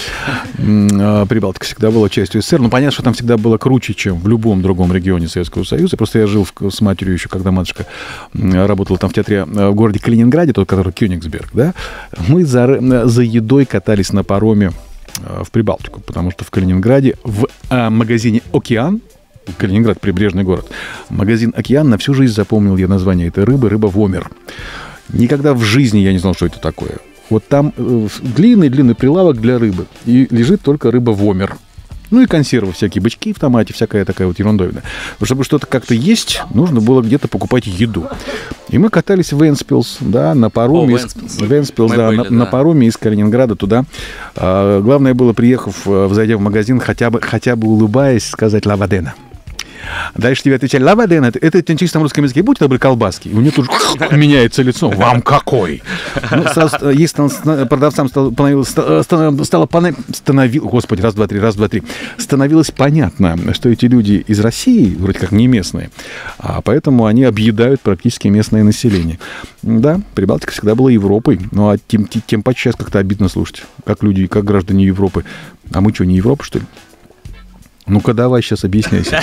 М, Прибалтика всегда была частью СССР. Но понятно, что там всегда было круче, чем в любом другом регионе Советского Союза. Просто я жил в- с матерью еще, когда матушка м, работала там в театре э, в городе Калининграде, тот, который Кёнигсберг, да. Мы за, ры- за едой катались на пароме э, в Прибалтику, потому что в Калининграде в э, магазине «Океан», Калининград — прибрежный город, магазин «Океан», на всю жизнь запомнил я название этой рыбы, рыба вомер. Никогда в жизни я не знал, что это такое. Вот там э, длинный-длинный прилавок для рыбы, и лежит только рыба вомер. Ну и консервы всякие, бычки в томате, всякая такая вот ерундовина. Но чтобы что-то как-то есть, нужно было где-то покупать еду. И мы катались в Вентспилс, да, на пароме. О, из- Вентспилс. Вентспилс, Мы да, были, на, на да. пароме из Калининграда туда. А, главное было, приехав, э, зайдя в магазин, хотя бы, хотя бы улыбаясь, сказать «Лавадена». Дальше тебе отвечали «Лавадена». Это, это на чистом русском языке. Будьте добры, колбаски. И у нее тут же меняется лицо. Вам какой? Ну, сразу, ей стало- продавцам стало, становилось, стало, стало пона- становилось, господи, раз, два, три, раз, два, три. Становилось понятно, что эти люди из России, вроде как не местные, а поэтому они объедают практически местное население. Да, Прибалтика всегда была Европой. Ну, а тем, тем, тем паче сейчас как-то обидно слушать, как люди, как граждане Европы. А мы что, не Европа, что ли? Ну-ка, давай сейчас объясняйся.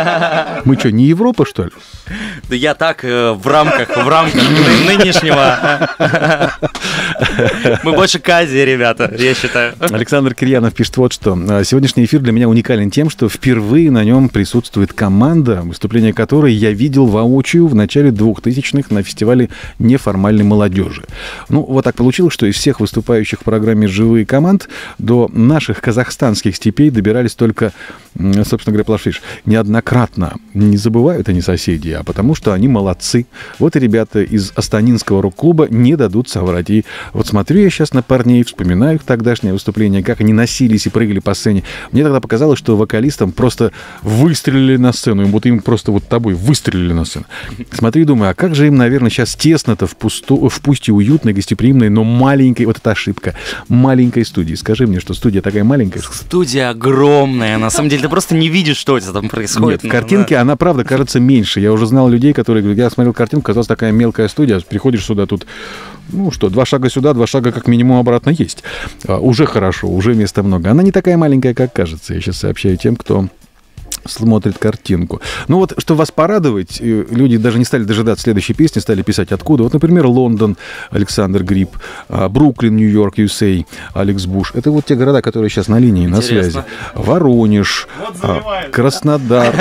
Мы что, не Европа, что ли? Да я так э, в рамках, в рамках ны- нынешнего. Мы больше к Азии, ребята, я считаю. Александр Кирьянов пишет вот что. Сегодняшний эфир для меня уникален тем, что впервые на нем присутствует команда, выступление которой я видел воочию в начале двухтысячных на фестивале неформальной молодежи. Ну, вот так получилось, что из всех выступающих в программе «Живые команд» до наших казахстанских степей добирались только собственно говоря, Плашфиш, неоднократно не забывают они соседи, а потому что они молодцы. Вот и ребята из Астанинского рок-клуба не дадут соврать. И вот смотрю я сейчас на парней, вспоминаю их тогдашнее выступление, как они носились и прыгали по сцене. Мне тогда показалось, что вокалистам просто выстрелили на сцену. Им вот им просто вот тобой выстрелили на сцену. Смотрю и думаю, а как же им, наверное, сейчас тесно-то в, пусту, в пусть и уютной, гостеприимной, но маленькой, вот эта ошибка, маленькой студии. Скажи мне, что студия такая маленькая? Студия огромная. На самом деле ты просто не видишь, что это там происходит. Нет, в картинке она, правда, кажется меньше. Я уже знал людей, которые говорят, я смотрел картинку, казалась такая мелкая студия, приходишь сюда, тут, ну что, два шага сюда, два шага как минимум обратно есть. А, уже хорошо, уже места много. Она не такая маленькая, как кажется. Я сейчас сообщаю тем, кто смотрит картинку. Ну вот, чтобы вас порадовать, люди даже не стали дожидаться следующей песни, стали писать откуда. Вот, например, Лондон, Александр Гриб, Бруклин, Нью-Йорк, ю эс эй, Алекс Буш. Это вот те города, которые сейчас на линии, на связи. Воронеж, вот Краснодар.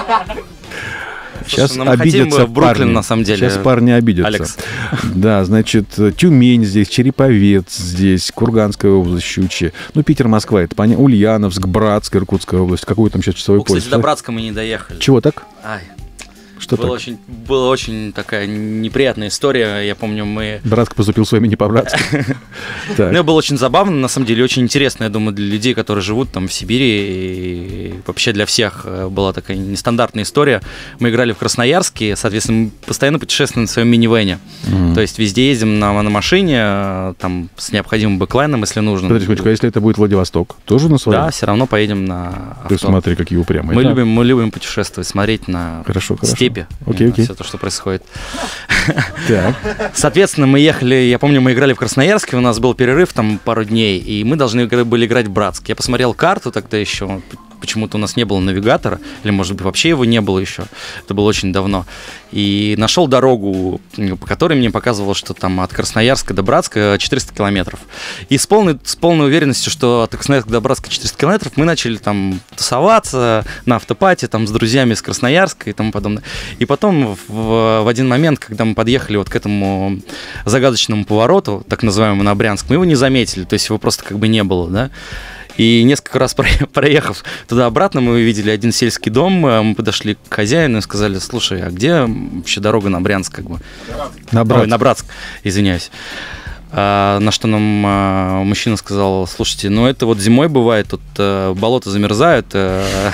Сейчас Слушай, обидятся в Бруклин, парни. на самом деле. Сейчас парни обидятся. Алекс. Да, значит, Тюмень здесь, Череповец здесь, Курганская область, Щучье. Ну, Питер, Москва, это понятно. Ульяновск, Братск, Иркутская область. Какой там сейчас часовой Ну, пояс? кстати, до Братска мы не доехали. Чего так? Ай. Что Была так? очень, была очень такая неприятная история. Я помню, мы... Братск поступил своими не по-братски. Ну, это было очень забавно, на самом деле, очень интересно, я думаю, для людей, которые живут там в Сибири, и вообще для всех была такая нестандартная история. Мы играли в Красноярске, соответственно, мы постоянно путешествуем на своем минивэне. Mm-hmm. То есть везде ездим на, на машине, там, с необходимым бэклайном, если нужно. Подожди, Ходько, а если это будет Владивосток, тоже на своем? Да, все равно поедем на авто. Ты смотри, какие упрямые. Мы Да. любим, мы любим путешествовать, смотреть на Хорошо, хорошо. степи, Окей, на окей. все то, что происходит. Так. Соответственно, мы ехали, я помню, мы играли в Красноярске, у нас был перерыв там пару дней, и мы должны были играть в Братск. Я посмотрел карту тогда еще, почему-то у нас не было навигатора, или, может быть, вообще его не было еще, это было очень давно, и нашел дорогу, по которой мне показывало, что там от Красноярска до Братска четыреста километров. И с полной, с полной уверенностью, что от Красноярска до Братска четыреста километров, мы начали там тусоваться на автопате там с друзьями из Красноярска и тому подобное. И потом в, в один момент, когда мы подъехали вот к этому загадочному повороту, так называемому на Брянск, мы его не заметили, то есть его просто как бы не было, да. И несколько раз проехав туда-обратно, мы увидели один сельский дом, мы подошли к хозяину и сказали: слушай, а где вообще дорога на Брянск, как бы? На Братск. Ой, на Братск, извиняюсь. А, на что нам а, мужчина сказал: слушайте, ну это вот зимой бывает, тут а, болото замерзает, а,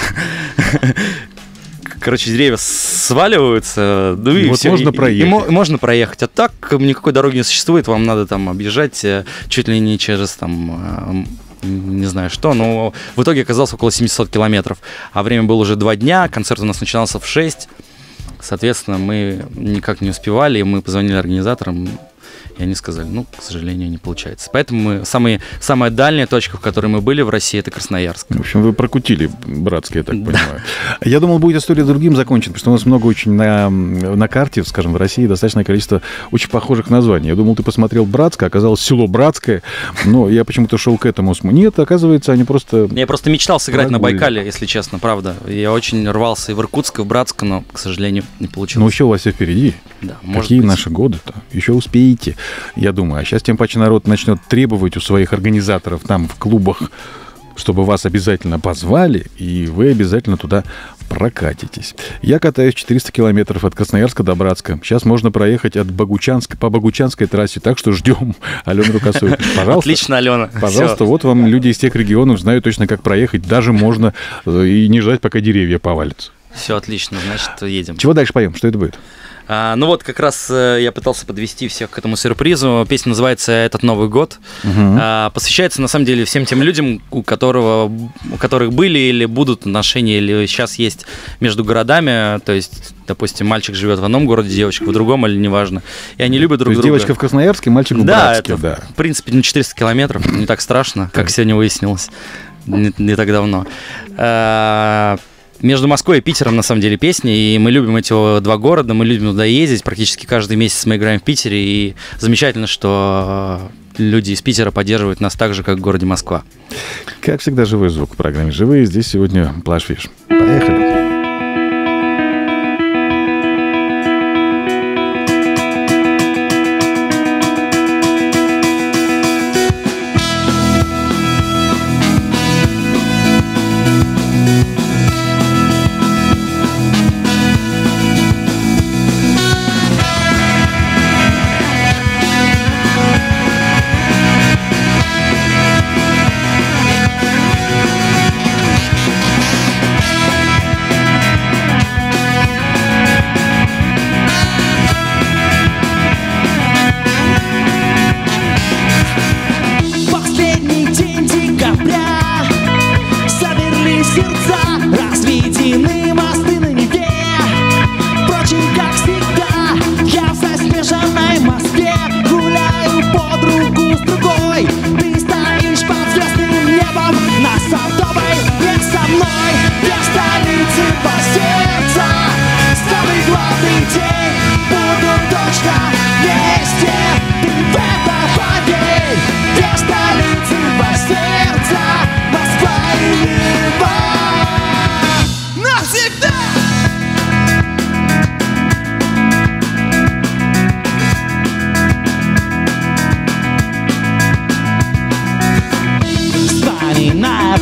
короче, деревья сваливаются, ну и вот все. можно и, проехать. И, и можно проехать. А так никакой дороги не существует, вам надо там объезжать чуть ли не через там... не знаю что, но в итоге оказалось около семьсот километров. А время было уже два дня, концерт у нас начинался в шесть. Соответственно, мы никак не успевали, и мы позвонили организаторам, и они сказали: ну, к сожалению, не получается. Поэтому мы, самые, самая дальняя точка, в которой мы были в России, это Красноярск. В общем, вы прокутили Братск, я так понимаю. Я думал, будет история другим закончена, потому что у нас много очень на, на карте, скажем, в России достаточное количество очень похожих названий. Я думал, ты посмотрел Братск, а оказалось село Братское, но я почему-то шел к этому. Нет, оказывается, они просто... Я просто мечтал сыграть прогули. на Байкале, если честно, правда. Я очень рвался и в Иркутск, и в Братск, но, к сожалению, не получилось. Но еще у вас все впереди. Да, может Какие быть. наши годы-то? Еще успеете, я думаю. А сейчас тем паче народ начнет требовать у своих организаторов там в клубах, чтобы вас обязательно позвали, и вы обязательно туда прокатитесь. Я катаюсь четыреста километров от Красноярска до Братска. Сейчас можно проехать от Богучанска, по Богучанской трассе, так что ждем Алену Рукосову. Пожалуйста. Отлично, Алена. Пожалуйста, Всё. вот вам люди из тех регионов знают точно, как проехать. Даже можно э, и не ждать, пока деревья повалятся. Все отлично, значит, едем. Чего дальше поем? Что это будет? А, ну вот, как раз э, я пытался подвести всех к этому сюрпризу. Песня называется «Этот Новый год». Угу. А, посвящается, на самом деле, всем тем людям, у, которого, у которых были или будут отношения, или сейчас есть между городами. То есть, допустим, мальчик живет в одном городе, девочка в другом, или неважно. И они любят друг То есть друга. девочка в Красноярске, мальчик в Да, Братске. это, Да, в принципе, не четыреста километров, не так страшно, как сегодня выяснилось, не, не так давно. А, Между Москвой и Питером, на самом деле, песни, и мы любим эти два города, мы любим туда ездить, практически каждый месяц мы играем в Питере, и замечательно, что люди из Питера поддерживают нас так же, как в городе Москва. Как всегда, живой звук в программе «Живые». Здесь сегодня Плашфиш. Поехали.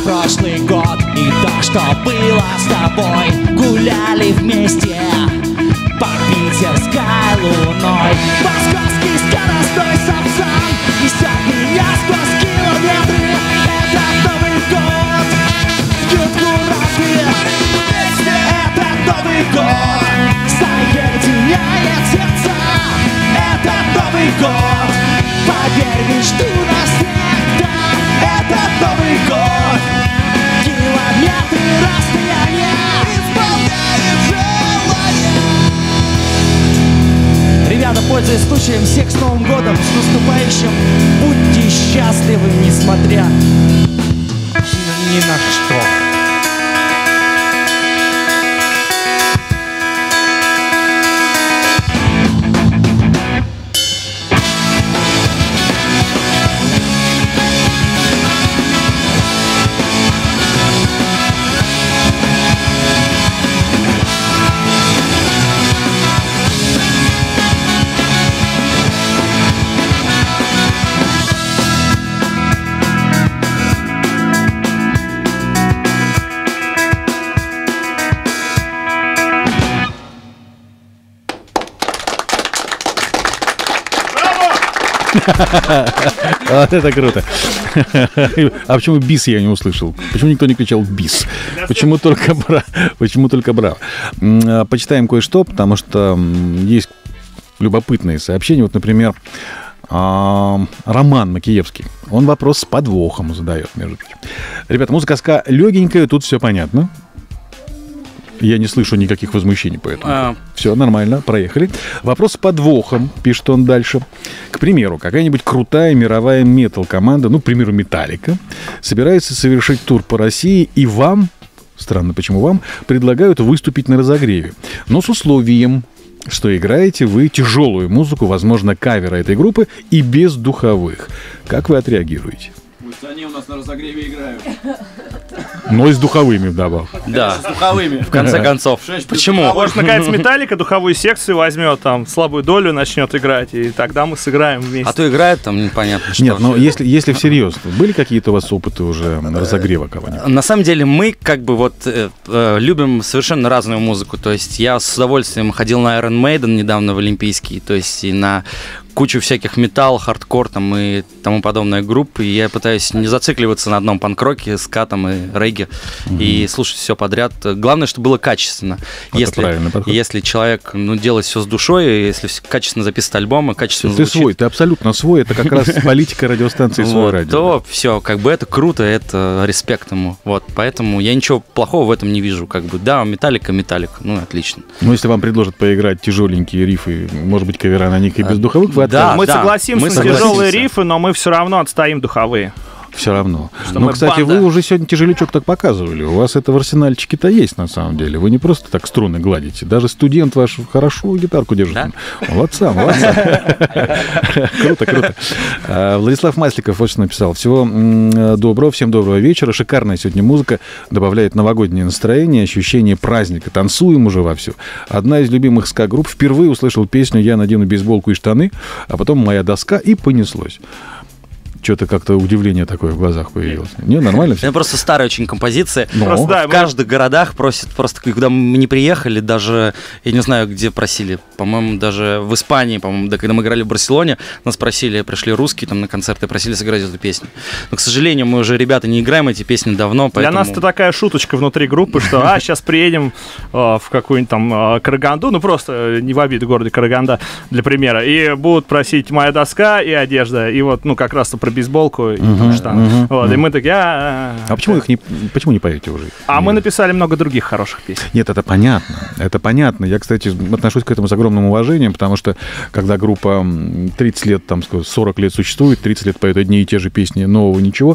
прошлый год и то, что было с тобой. Гуляли вместе по питерской луной. Московский скоростной Сапсан несет меня сквозь километры. Этот Новый год юбку разбил. Этот Новый год соединяет сердца. Этот Новый год, поверь, ведь жду навсегда. Этот Новый год, километры расстояния исполняет желание. Ребята, пользуясь случаем, всех с Новым годом, с наступающим. Будьте счастливы, несмотря ни на что. Вот это круто. А почему бис я не услышал? Почему никто не кричал бис? Почему только браво? Почему только браво? Почитаем кое-что, потому что есть любопытные сообщения. Вот, например, Роман Макиевский. Он вопрос с подвохом задает, между прочим. Ребята, музыка ска легенькая, тут все понятно. Я не слышу никаких возмущений по этому. А... Все нормально, проехали. Вопрос с подвохом, пишет он дальше. К примеру, какая-нибудь крутая мировая метал-команда, ну, к примеру, Металлика, собирается совершить тур по России, и вам, странно, почему вам, предлагают выступить на разогреве. Но с условием, что играете вы тяжелую музыку, возможно, кавера этой группы, и без духовых. Как вы отреагируете? Пусть они у нас на разогреве играют. Но и с духовыми вдобавок. Да, с духовыми. В конце концов. Почему? Может, наконец, Металлика духовую секцию возьмет, там, слабую долю начнет играть, и тогда мы сыграем вместе. А то играет там непонятно что. Нет, но если, если всерьез, были какие-то у вас опыты уже разогрева кого-нибудь? На самом деле мы как бы вот э, э, любим совершенно разную музыку. То есть я с удовольствием ходил на Iron Maiden недавно в Олимпийский, то есть и на кучу всяких металл, хардкор там и тому подобное групп, и я пытаюсь не зацикливаться на одном панк-роке, скатом и регги, угу. и слушать все подряд. Главное, чтобы было качественно. Это если, если человек ну, делает все с душой, если качественно записывает альбомы, качественно ты звучит, свой, ты абсолютно свой, это как раз политика радиостанции «Свое вот, радио». То все, как бы это круто, это респект ему. Вот, поэтому я ничего плохого в этом не вижу. Как бы, да, Металлика, Металлика, ну, отлично. Ну, если вам предложат поиграть тяжеленькие рифы, может быть, кавера на них и без духовых, вы Да, мы да, согласимся мы на согласимся. тяжелые рифы, но мы все равно отстоим духовые. Все равно. Что Но, кстати, банда. вы уже сегодня тяжелячок так показывали. У вас это в арсенальчике-то есть, на самом деле. Вы не просто так струны гладите. Даже студент ваш хорошо гитарку держит. Да? Молодца, молодца. Круто, круто. Владислав Масликов вот что написал. Всего доброго, всем доброго вечера. Шикарная сегодня музыка. Добавляет новогоднее настроение, ощущение праздника. Танцуем уже вовсю. Одна из любимых ска-групп. Впервые услышал песню «Я надену бейсболку и штаны», а потом «Моя доска» и понеслось. Что-то как-то удивление такое в глазах появилось. Не, нормально все? Это просто старая очень композиция. Но. Просто, да, в мы... каждых городах просят, просто куда мы не приехали, даже, я не знаю, где просили, по-моему, даже в Испании, по-моему, да, когда мы играли в Барселоне, нас просили, пришли русские там на концерты, просили сыграть эту песню. Но, к сожалению, мы уже, ребята, не играем эти песни давно, поэтому... Для нас это такая шуточка внутри группы, что, а, сейчас приедем в какую-нибудь там Караганду, ну, просто не в обиду города Караганда, для примера, и будут просить «Моя доска» и одежда, и вот, ну, как раз-то про бейсболку и uh-huh, штаны. Uh-huh, вот, uh-huh. И мы такие... А, а почему их не... Почему не поете уже? А не мы написали много других хороших песен. Нет, это понятно. Это понятно. Я, кстати, отношусь к этому с огромным уважением, потому что, когда группа тридцать лет, там, сорок лет существует, тридцать лет поет одни и те же песни, нового ничего.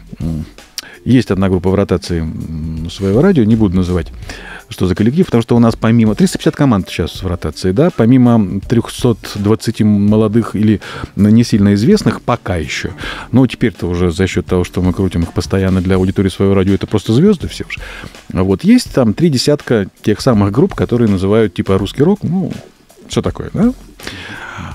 Есть одна группа в ротации своего радио, не буду называть, что за коллектив, потому что у нас помимо... триста пятьдесят команд сейчас в ротации, да, помимо трехсот двадцати молодых или не сильно известных, пока еще. Но теперь-то уже за счет того, что мы крутим их постоянно для аудитории своего радио, это просто звезды все же. А вот есть там три десятка тех самых групп, которые называют типа русский рок, ну, все такое, да?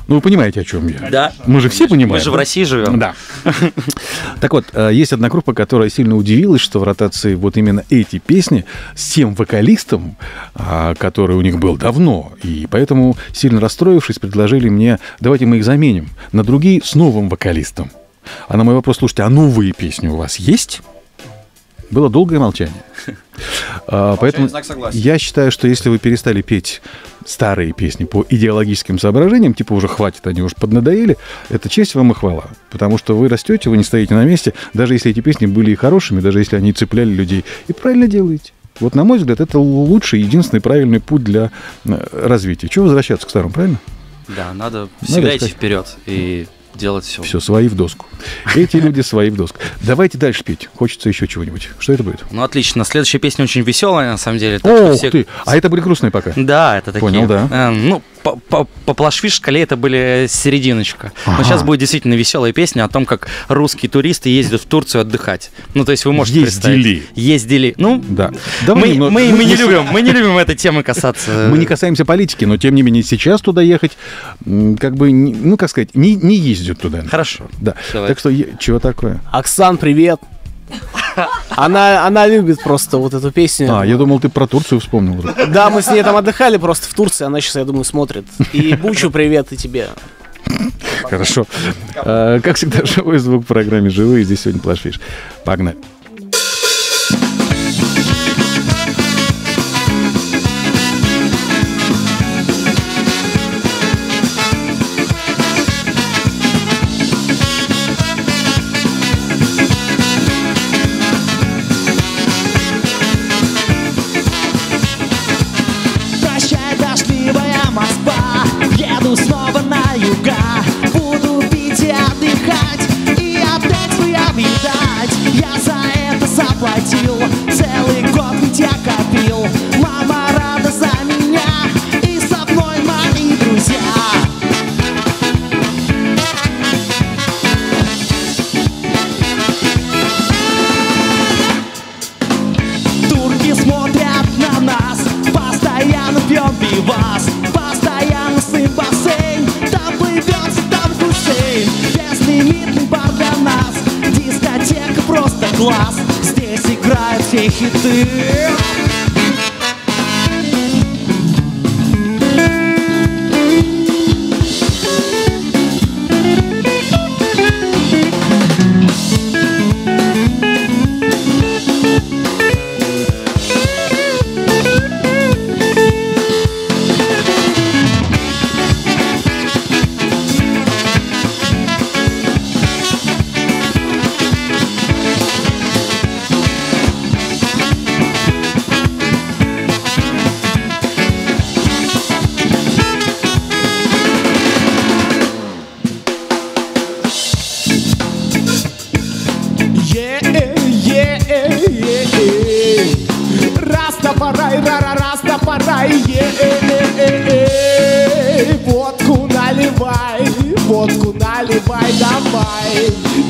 Ну, вы понимаете, о чем я? Да. Мы же все понимаем. Мы же в России живем. Да. Так вот, есть одна группа, которая сильно удивилась, что в ротации вот именно эти песни с тем вокалистом, который у них был давно, и поэтому, сильно расстроившись, предложили мне, давайте мы их заменим на другие с новым вокалистом. А на мой вопрос, слушайте, а новые песни у вас есть? Было долгое молчание. А, поэтому я считаю, что если вы перестали петь старые песни по идеологическим соображениям, типа уже хватит, они уже поднадоели, это честь вам и хвала. Потому что вы растете, вы не стоите на месте, даже если эти песни были и хорошими, даже если они цепляли людей. И правильно делаете. Вот, на мой взгляд, это лучший, единственный правильный путь для развития. Чего возвращаться к старому, правильно? Да, надо всегда идти вперед и делать все. Все, свои в доску. Эти люди свои в доску. Давайте дальше петь. Хочется еще чего-нибудь. Что это будет? Ну, отлично. Следующая песня очень веселая, на самом деле. О, все... ты! А это были грустные пока? Да, это такие. Понял, да. Э, ну, по, по, по плашфиш шкале это были серединочка. Ага. Но сейчас будет действительно веселая песня о том, как русские туристы ездят в Турцию отдыхать. Ну, то есть вы можете Ездили. представить. Ездили. Ну, да. Мы, немного... мы, мы, не любим, мы не любим этой темы касаться. Мы не касаемся политики, но тем не менее сейчас туда ехать, как бы, ну, как сказать, не, не ездят туда. Хорошо. Да. Давай. Так что, чего такое? Оксан, привет. Она, она любит просто вот эту песню. А, я думал, ты про Турцию вспомнил. Да, мы с ней там отдыхали просто в Турции. Она сейчас, я думаю, смотрит. И Бучу привет, и тебе. Хорошо. А, как всегда, живой звук в программе «Живые». Здесь сегодня плашфиш. Погнали. Целый год ведь я копил. Мама рада за меня, и со мной мои друзья. Турки смотрят на нас, постоянно пьем пивас, постоянно сын бассейн, там плывется, там Хусейн. Безлимитный бар для нас, дискотека просто класс. Здесь играют все хиты. Растапарай, рара, растапарай, е-е-е-е-е. Водку наливай, водку наливай, давай.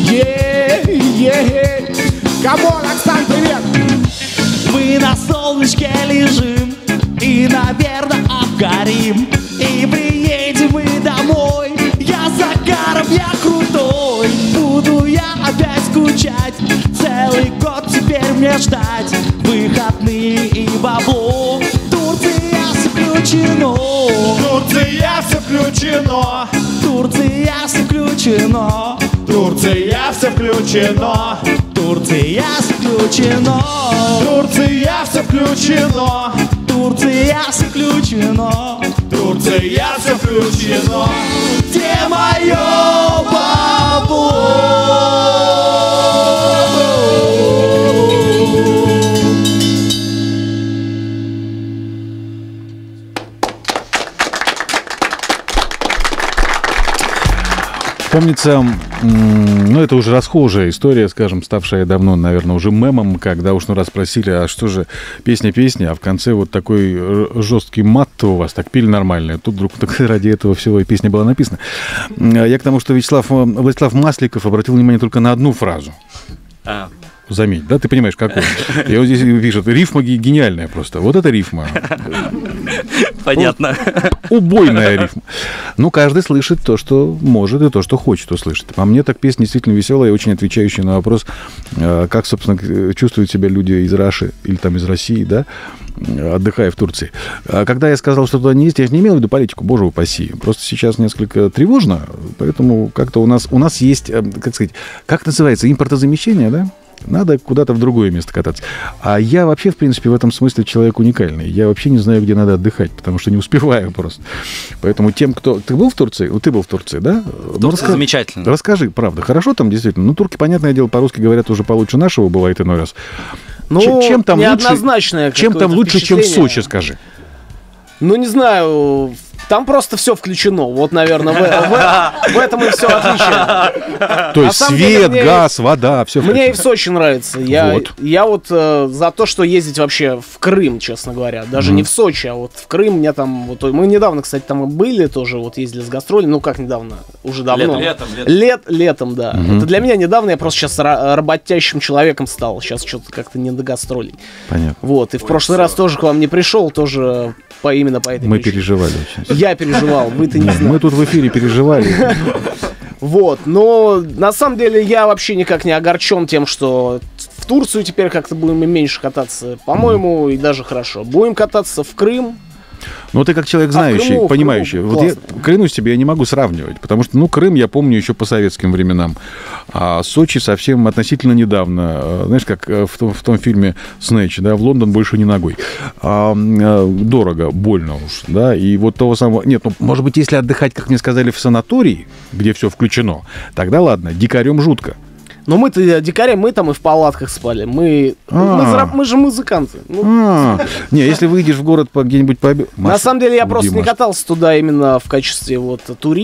Е-е-е. Камон, Оксан, привет! Мы на солнышке лежим и, наверное, обгорим. И приедем мы домой, я Захаров, я крутой. Буду я опять скучать, целый год теперь мне ждать. Выходные и бабло, Турция все включено. Турция все включено. Турция все включено. Турция все включено. Турция все включено. Турция все включено. Турция все включено. Турция все включено. Где мое бабло? Помнится, ну, это уже расхожая история, скажем, ставшая давно, наверное, уже мемом, когда уж ну раз спросили, а что же песня-песня, а в конце вот такой жесткий мат у вас, так пили нормально. Тут вдруг так, ради этого всего и песня была написана. Я к тому, что Вячеслав, Владислав Масликов обратил внимание только на одну фразу. А. заметь, да, ты понимаешь, какой. И вот здесь пишет, рифма гениальная просто. Вот это рифма. Понятно. Убойная рифма. Ну, каждый слышит то, что может, и то, что хочет услышать. По мне, так песня действительно веселая и очень отвечающая на вопрос, как, собственно, чувствуют себя люди из Раши или там из России, да, отдыхая в Турции. Когда я сказал, что туда не есть, я же не имел в виду политику, боже упаси. Просто сейчас несколько тревожно, поэтому как-то у нас, у нас есть, как сказать, как называется, импортозамещение, да? Надо куда-то в другое место кататься. А я вообще, в принципе, в этом смысле человек уникальный. Я вообще не знаю, где надо отдыхать, потому что не успеваю просто. Поэтому тем, кто... Ты был в Турции? Вот ты был в Турции, да? Турция ну, раска... замечательно. Расскажи, правда. Хорошо там действительно? Ну, турки, понятное дело, по-русски говорят уже получше нашего, бывает иной раз. Ну, чем, чем там неоднозначное лучше, чем там лучше, чем в Сочи, скажи? Ну, не знаю... Там просто все включено. Вот, наверное, в, в, в этом и все отличие. То есть свет, деле, мне, газ, вода, все включено. Мне и в Сочи нравится. Я вот, я вот э, за то, что ездить вообще в Крым, честно говоря. Даже mm. не в Сочи, а вот в Крым. Мне там, вот, мы недавно, кстати, там были тоже, вот ездили с гастролем. Ну, как недавно? Уже давно. Летом, летом. Лет, летом, да. Mm-hmm. Это для меня недавно. Я просто сейчас ра- работящим человеком стал. Сейчас что-то как-то не до гастролей. Понятно. Вот. И в Ой, прошлый все. раз тоже к вам не пришел, тоже по, именно по этой Мы причине. переживали очень. Я переживал, вы-то не знаете. Мы тут в эфире переживали. Вот, но на самом деле я вообще никак не огорчен тем, что в Турцию теперь как-то будем и меньше кататься. По-моему, и даже хорошо. Будем кататься в Крым. Ну, ты как человек знающий, а Крыму, понимающий. Вот я клянусь тебе, я не могу сравнивать, потому что, ну, Крым я помню еще по советским временам, а Сочи совсем относительно недавно. Знаешь, как в том, в том фильме «Снэч», да, в Лондон больше не ногой. А, дорого, больно уж, да, и вот того самого... Нет, ну, может быть, если отдыхать, как мне сказали, в санатории, где все включено, тогда ладно, дикарем жутко. Но мы-то дикари, мы там и в палатках спали. Мы, мы, мы же музыканты. Ну. Не, если выйдешь в город по, где-нибудь по... На самом деле я просто не катался туда именно в качестве вот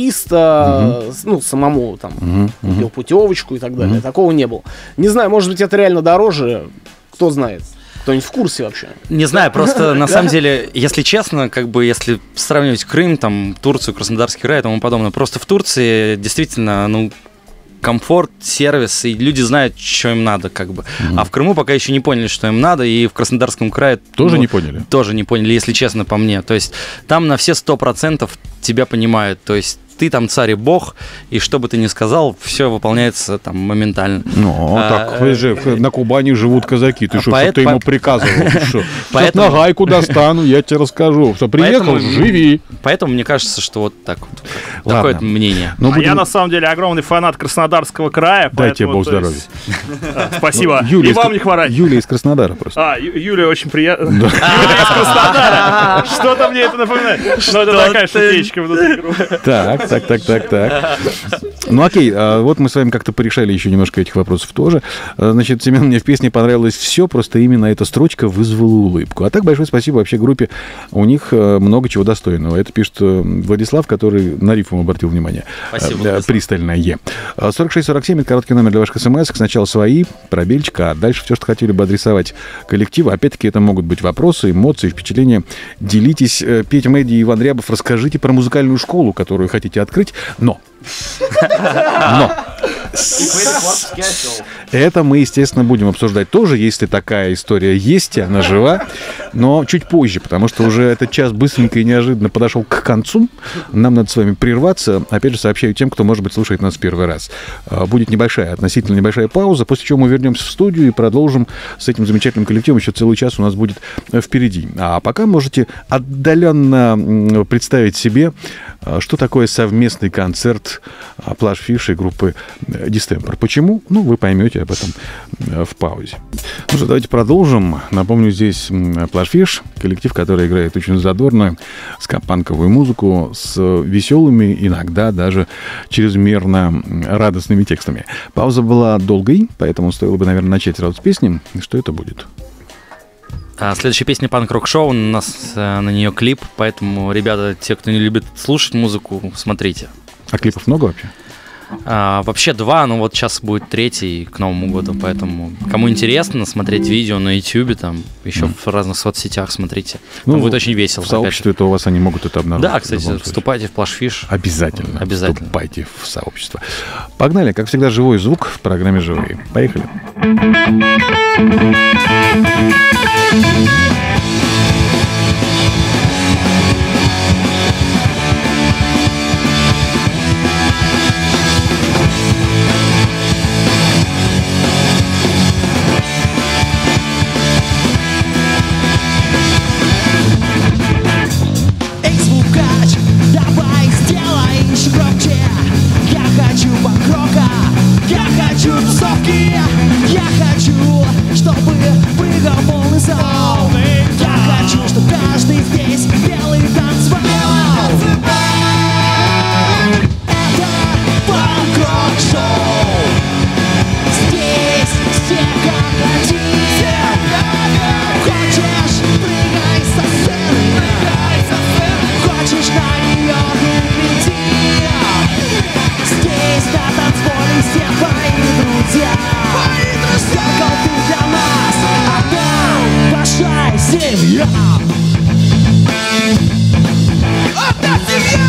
туриста, угу. ну, самому там, угу, купил угу. путевочку и так далее. Угу. Такого не было. Не знаю, может быть, это реально дороже, кто знает. Кто-нибудь в курсе вообще? Не знаю, просто на самом деле, если честно, как бы если сравнивать Крым, там, Турцию, Краснодарский край и тому подобное, просто в Турции действительно, ну, комфорт, сервис, и люди знают, что им надо, как бы. Mm-hmm. А в Крыму пока еще не поняли, что им надо, и в Краснодарском крае... Тоже ну, не поняли? Тоже не поняли, если честно, по мне. То есть там на все сто процентов тебя понимают, то есть ты там царь и бог, и что бы ты ни сказал, все выполняется там моментально. Ну, а, так, вы же на Кубани живут казаки, ты что, поэт, ты по... ему приказывал? Что? Поэтому... Сейчас нагайку достану, я тебе расскажу. Что приехал, поэтому... живи. Поэтому мне кажется, что вот так вот. Такое вот мнение. Но будем... А я на самом деле огромный фанат Краснодарского края. Дай тебе Бог здоровья. Спасибо. И вам не хворать. Юлия из Краснодара просто. А, Юлия очень приятно. Юлия из Краснодара. Что-то мне это напоминает. Ну, это такая шутечка внутри. Так, так, так, так, так. Ну, окей, вот мы с вами как-то порешали еще немножко этих вопросов тоже. Значит, Семен, мне в песне понравилось все, просто именно эта строчка вызвала улыбку. А так, большое спасибо вообще группе. У них много чего достойного. Это пишет Владислав, который на рифму обратил внимание. Спасибо. Пристальное. сорок шесть сорок семь, это короткий номер для ваших смс. Сначала свои, пробельчик, а дальше все, что хотели бы адресовать коллективу. Опять-таки, это могут быть вопросы, эмоции, впечатления. Делитесь. Петя Мэдди и Иван Рябов, расскажите про музыкальную школу, которую хотите открыть. Но. Но. Это мы, естественно, будем обсуждать тоже, если такая история есть, она жива, но чуть позже, потому что уже этот час быстренько и неожиданно подошел к концу. Нам надо с вами прерваться. Опять же, сообщаю тем, кто, может быть, слушает нас в первый раз. Будет небольшая, относительно небольшая пауза, после чего мы вернемся в студию и продолжим с этим замечательным коллективом. Еще целый час у нас будет впереди. А пока можете отдаленно представить себе, что такое совместный концерт Plush Fish и группы Distemper. Почему? Ну, вы поймете об этом в паузе. Ну что, давайте продолжим. Напомню, здесь Plush Fish, коллектив, который играет очень задорно, ска-панковую музыку с веселыми, иногда даже чрезмерно радостными текстами. Пауза была долгой, поэтому стоило бы, наверное, начать сразу с песни. Что это будет? А следующая песня «Панк-рок-шоу», у нас э, на нее клип, поэтому, ребята, те, кто не любит слушать музыку, смотрите. А клипов много вообще? А, вообще два, но вот сейчас будет третий к Новому году, поэтому кому интересно смотреть видео на YouTube, там еще mm. в разных соцсетях смотрите. Ну, там будет очень весело. В сообществе это у вас они могут это обнаружить. Да, кстати, вступайте в Плашфиш. Обязательно. Обязательно. Вступайте в сообщество. Погнали, как всегда, живой звук в программе «Живые». Поехали. Я хочу, чтобы прыгал полный зал. Я хочу, чтобы каждый здесь белый танцевал. Это панк-рок-шоу. Здесь все как один. Хочешь, прыгай со сцены. Хочешь, на нее перейти. Здесь на танцполе все твои друзья. Зеркал ты для нас, а там большая семья. Одна семья!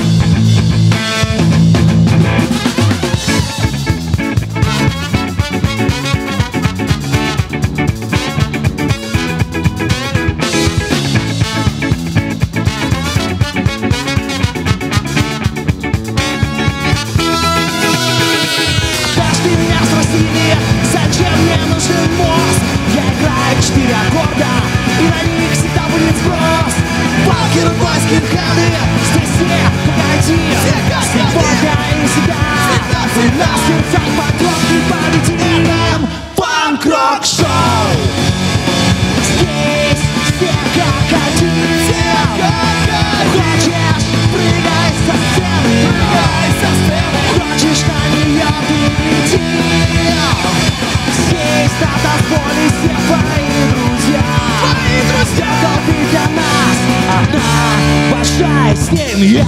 Четыре аккорда, и на них всегда будет спрос. Палки, рубайские ханы, здесь все погоди. Сегодня и всегда у нас в сердцах поклонки победим. Панк-рок-шоу. Здесь все как один. Хочешь, прыгай со сцены. Хочешь, на нее ты гляди. Здесь на танцполе все твои друзья. Твои друзья. Зеркал ты для нас, одна большая семья.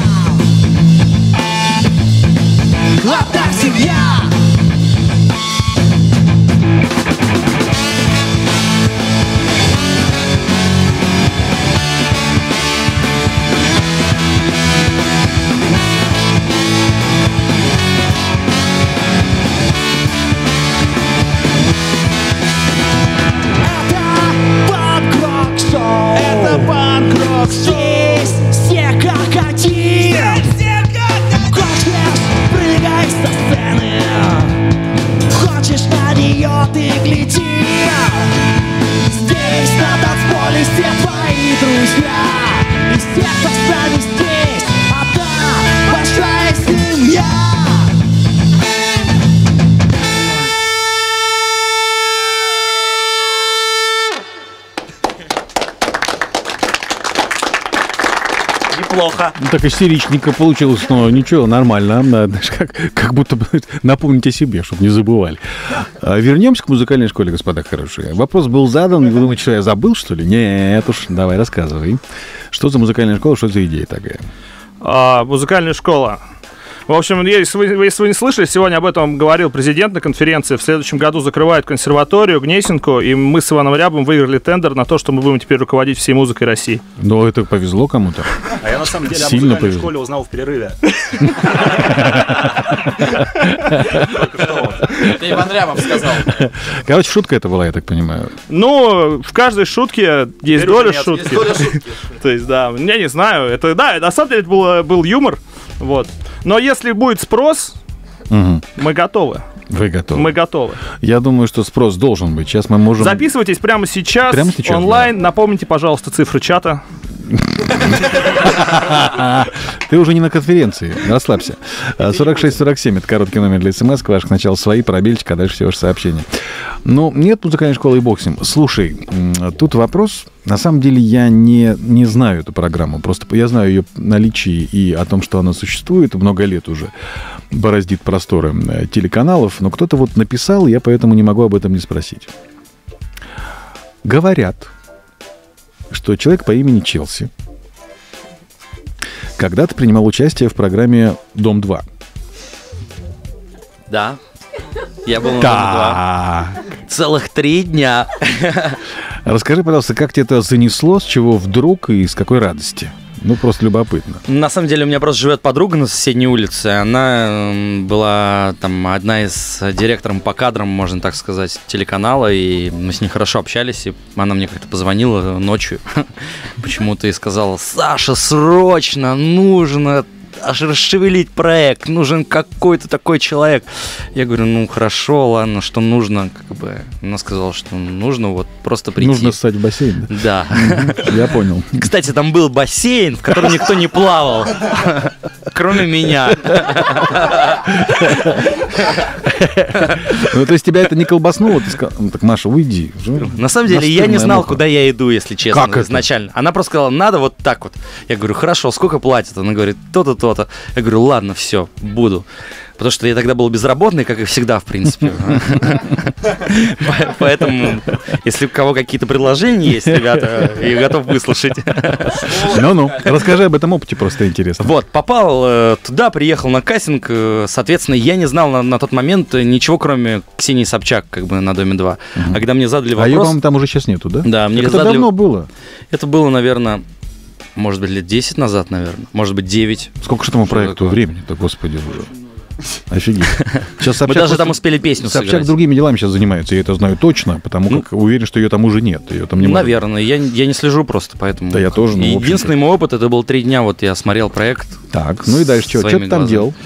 Одна семья. Это панк-рок. Здесь все как один. Хочешь, прыгай со сцены. Хочешь, на нее ты гляди. Здесь на танцполе все твои друзья. И все, кто с нами здесь, одна большая семья. Неплохо. Ну, так истеричненько получилось, но ничего, нормально. Надо, как, как будто бы напомнить о себе, чтобы не забывали. А, вернемся к музыкальной школе, господа хорошие. Вопрос был задан, вы думаете, что я забыл, что ли? Нет уж, давай рассказывай. Что за музыкальная школа, что за идея такая? А, музыкальная школа. В общем, если вы, если вы не слышали, сегодня об этом говорил президент на конференции. В следующем году закрывают консерваторию Гнесинку, и мы с Иваном Рябом выиграли тендер на то, что мы будем теперь руководить всей музыкой России. Ну, это повезло кому-то. А я на самом деле Сильно о музыкальной повезло. школе узнал в перерыве. Это Иван Рябов сказал. Короче, шутка это была, я так понимаю. Ну, в каждой шутке есть Теперь доля уже нет, шутки. Есть доля шутки. То есть, да, я не знаю, это, да, на самом деле это был, был юмор, вот. Но если будет спрос, Угу. мы готовы. Вы готовы? Мы готовы. Я думаю, что спрос должен быть. Сейчас мы можем... Записывайтесь прямо сейчас, Прямо сейчас, онлайн. Напомните, пожалуйста, цифры чата. Ты уже не на конференции, расслабься. сорок шесть сорок семь, это короткий номер для смс, ваш сначала свои, пробельчик, а дальше все ваше сообщение. Ну, нет музыкальной школы и бог с ним. Слушай, тут вопрос, на самом деле я не, не знаю эту программу, просто я знаю ее наличие и о том, что она существует, много лет уже бороздит просторы телеканалов, но кто-то вот написал, я поэтому не могу об этом не спросить. Говорят, что человек по имени Челси когда-то принимал участие в программе «Дом-два». Да. Я был на Доме-два. Целых три дня. Расскажи, пожалуйста, как тебе это занесло, с чего вдруг и с какой радости? Ну, просто любопытно. На самом деле, у меня просто живет подруга на соседней улице. Она была там одна из директором по кадрам, можно так сказать, телеканала. И мы с ней хорошо общались. И она мне как-то позвонила ночью почему-то и сказала: Саша, срочно нужно аж расшевелить проект, нужен какой-то такой человек. Я говорю, ну хорошо, ладно, что нужно, как бы. Она сказала, что нужно вот просто прийти. Нужно ссать в бассейн. Да. Я понял. Кстати, там был бассейн, в котором никто не плавал, кроме меня. Ну, то есть тебя это не колбаснуло? Ты сказал, ну так, Маша, уйди. На самом деле, я не знал, куда я иду, если честно, как изначально. Она просто сказала, надо вот так вот. Я говорю, хорошо, сколько платят? Она говорит, то-то, то-то. Я говорю, ладно, все, буду. Потому что я тогда был безработный, как и всегда, в принципе. Поэтому, если у кого какие-то предложения есть, ребята, я готов выслушать. Ну-ну, расскажи об этом опыте, просто интересно. Вот, попал туда, приехал на кастинг. Соответственно, я не знал на тот момент ничего, кроме Ксении Собчак, как бы на Доме-два. А когда мне задали вопрос... А ее, по-моему, там уже сейчас нету, да? Да, мне задали... Это давно было? Это было, наверное... Может быть, лет десять назад, наверное. Может быть, девять. Сколько же этому проекту времени-то, господи. Офигеть. Сейчас Мы даже там успели песню сыграть. Собчак другими делами сейчас занимается, я это знаю точно, потому как ну, уверен, что ее там уже нет. Ее там не наверное, я, я не слежу просто, поэтому... Да я тоже. Ну, единственный мой опыт, это был три дня, вот я смотрел проект. Так, ну и дальше что? Что ты там делал?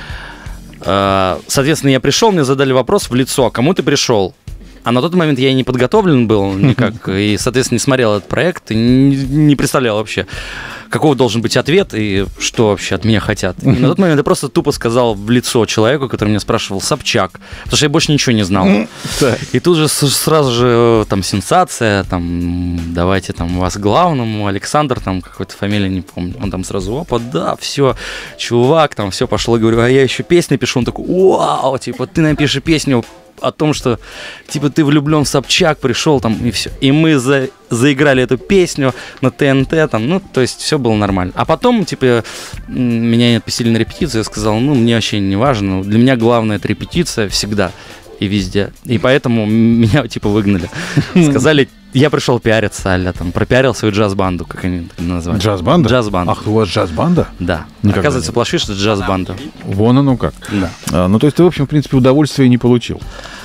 Соответственно, я пришел, мне задали вопрос в лицо, а кому ты пришел? А на тот момент я и не подготовлен был никак, и, соответственно, не смотрел этот проект, и не, не представлял вообще, какого должен быть ответ, и что вообще от меня хотят. И на тот момент я просто тупо сказал в лицо человеку, который меня спрашивал, Собчак, потому что я больше ничего не знал. И тут же сразу же там сенсация, там, давайте там вас главному, Александр, там какой-то фамилия, не помню, он там сразу, опа, да, все, чувак, там все пошло, я говорю, а я еще песни пишу, он такой, вау, типа, ты напиши песню о том, что, типа, ты влюблен в Собчак, пришел там, и все. И мы за, заиграли эту песню на ТНТ, там, ну, то есть все было нормально. А потом, типа, меня отпустили на репетицию, я сказал, ну, мне вообще не важно, для меня главное это репетиция всегда и везде. И поэтому меня, типа, выгнали. Сказали, я пришел пиариться, а-ля, там, пропиарил свою джаз-банду, как они называют. Джаз-банда? Джаз-банда. Ах, у вас джаз-банда? Да. Никогда Оказывается, Плашиш — это джаз-банда. Вон оно как. Да. А, ну, то есть ты, в общем, в принципе, удовольствия не получил.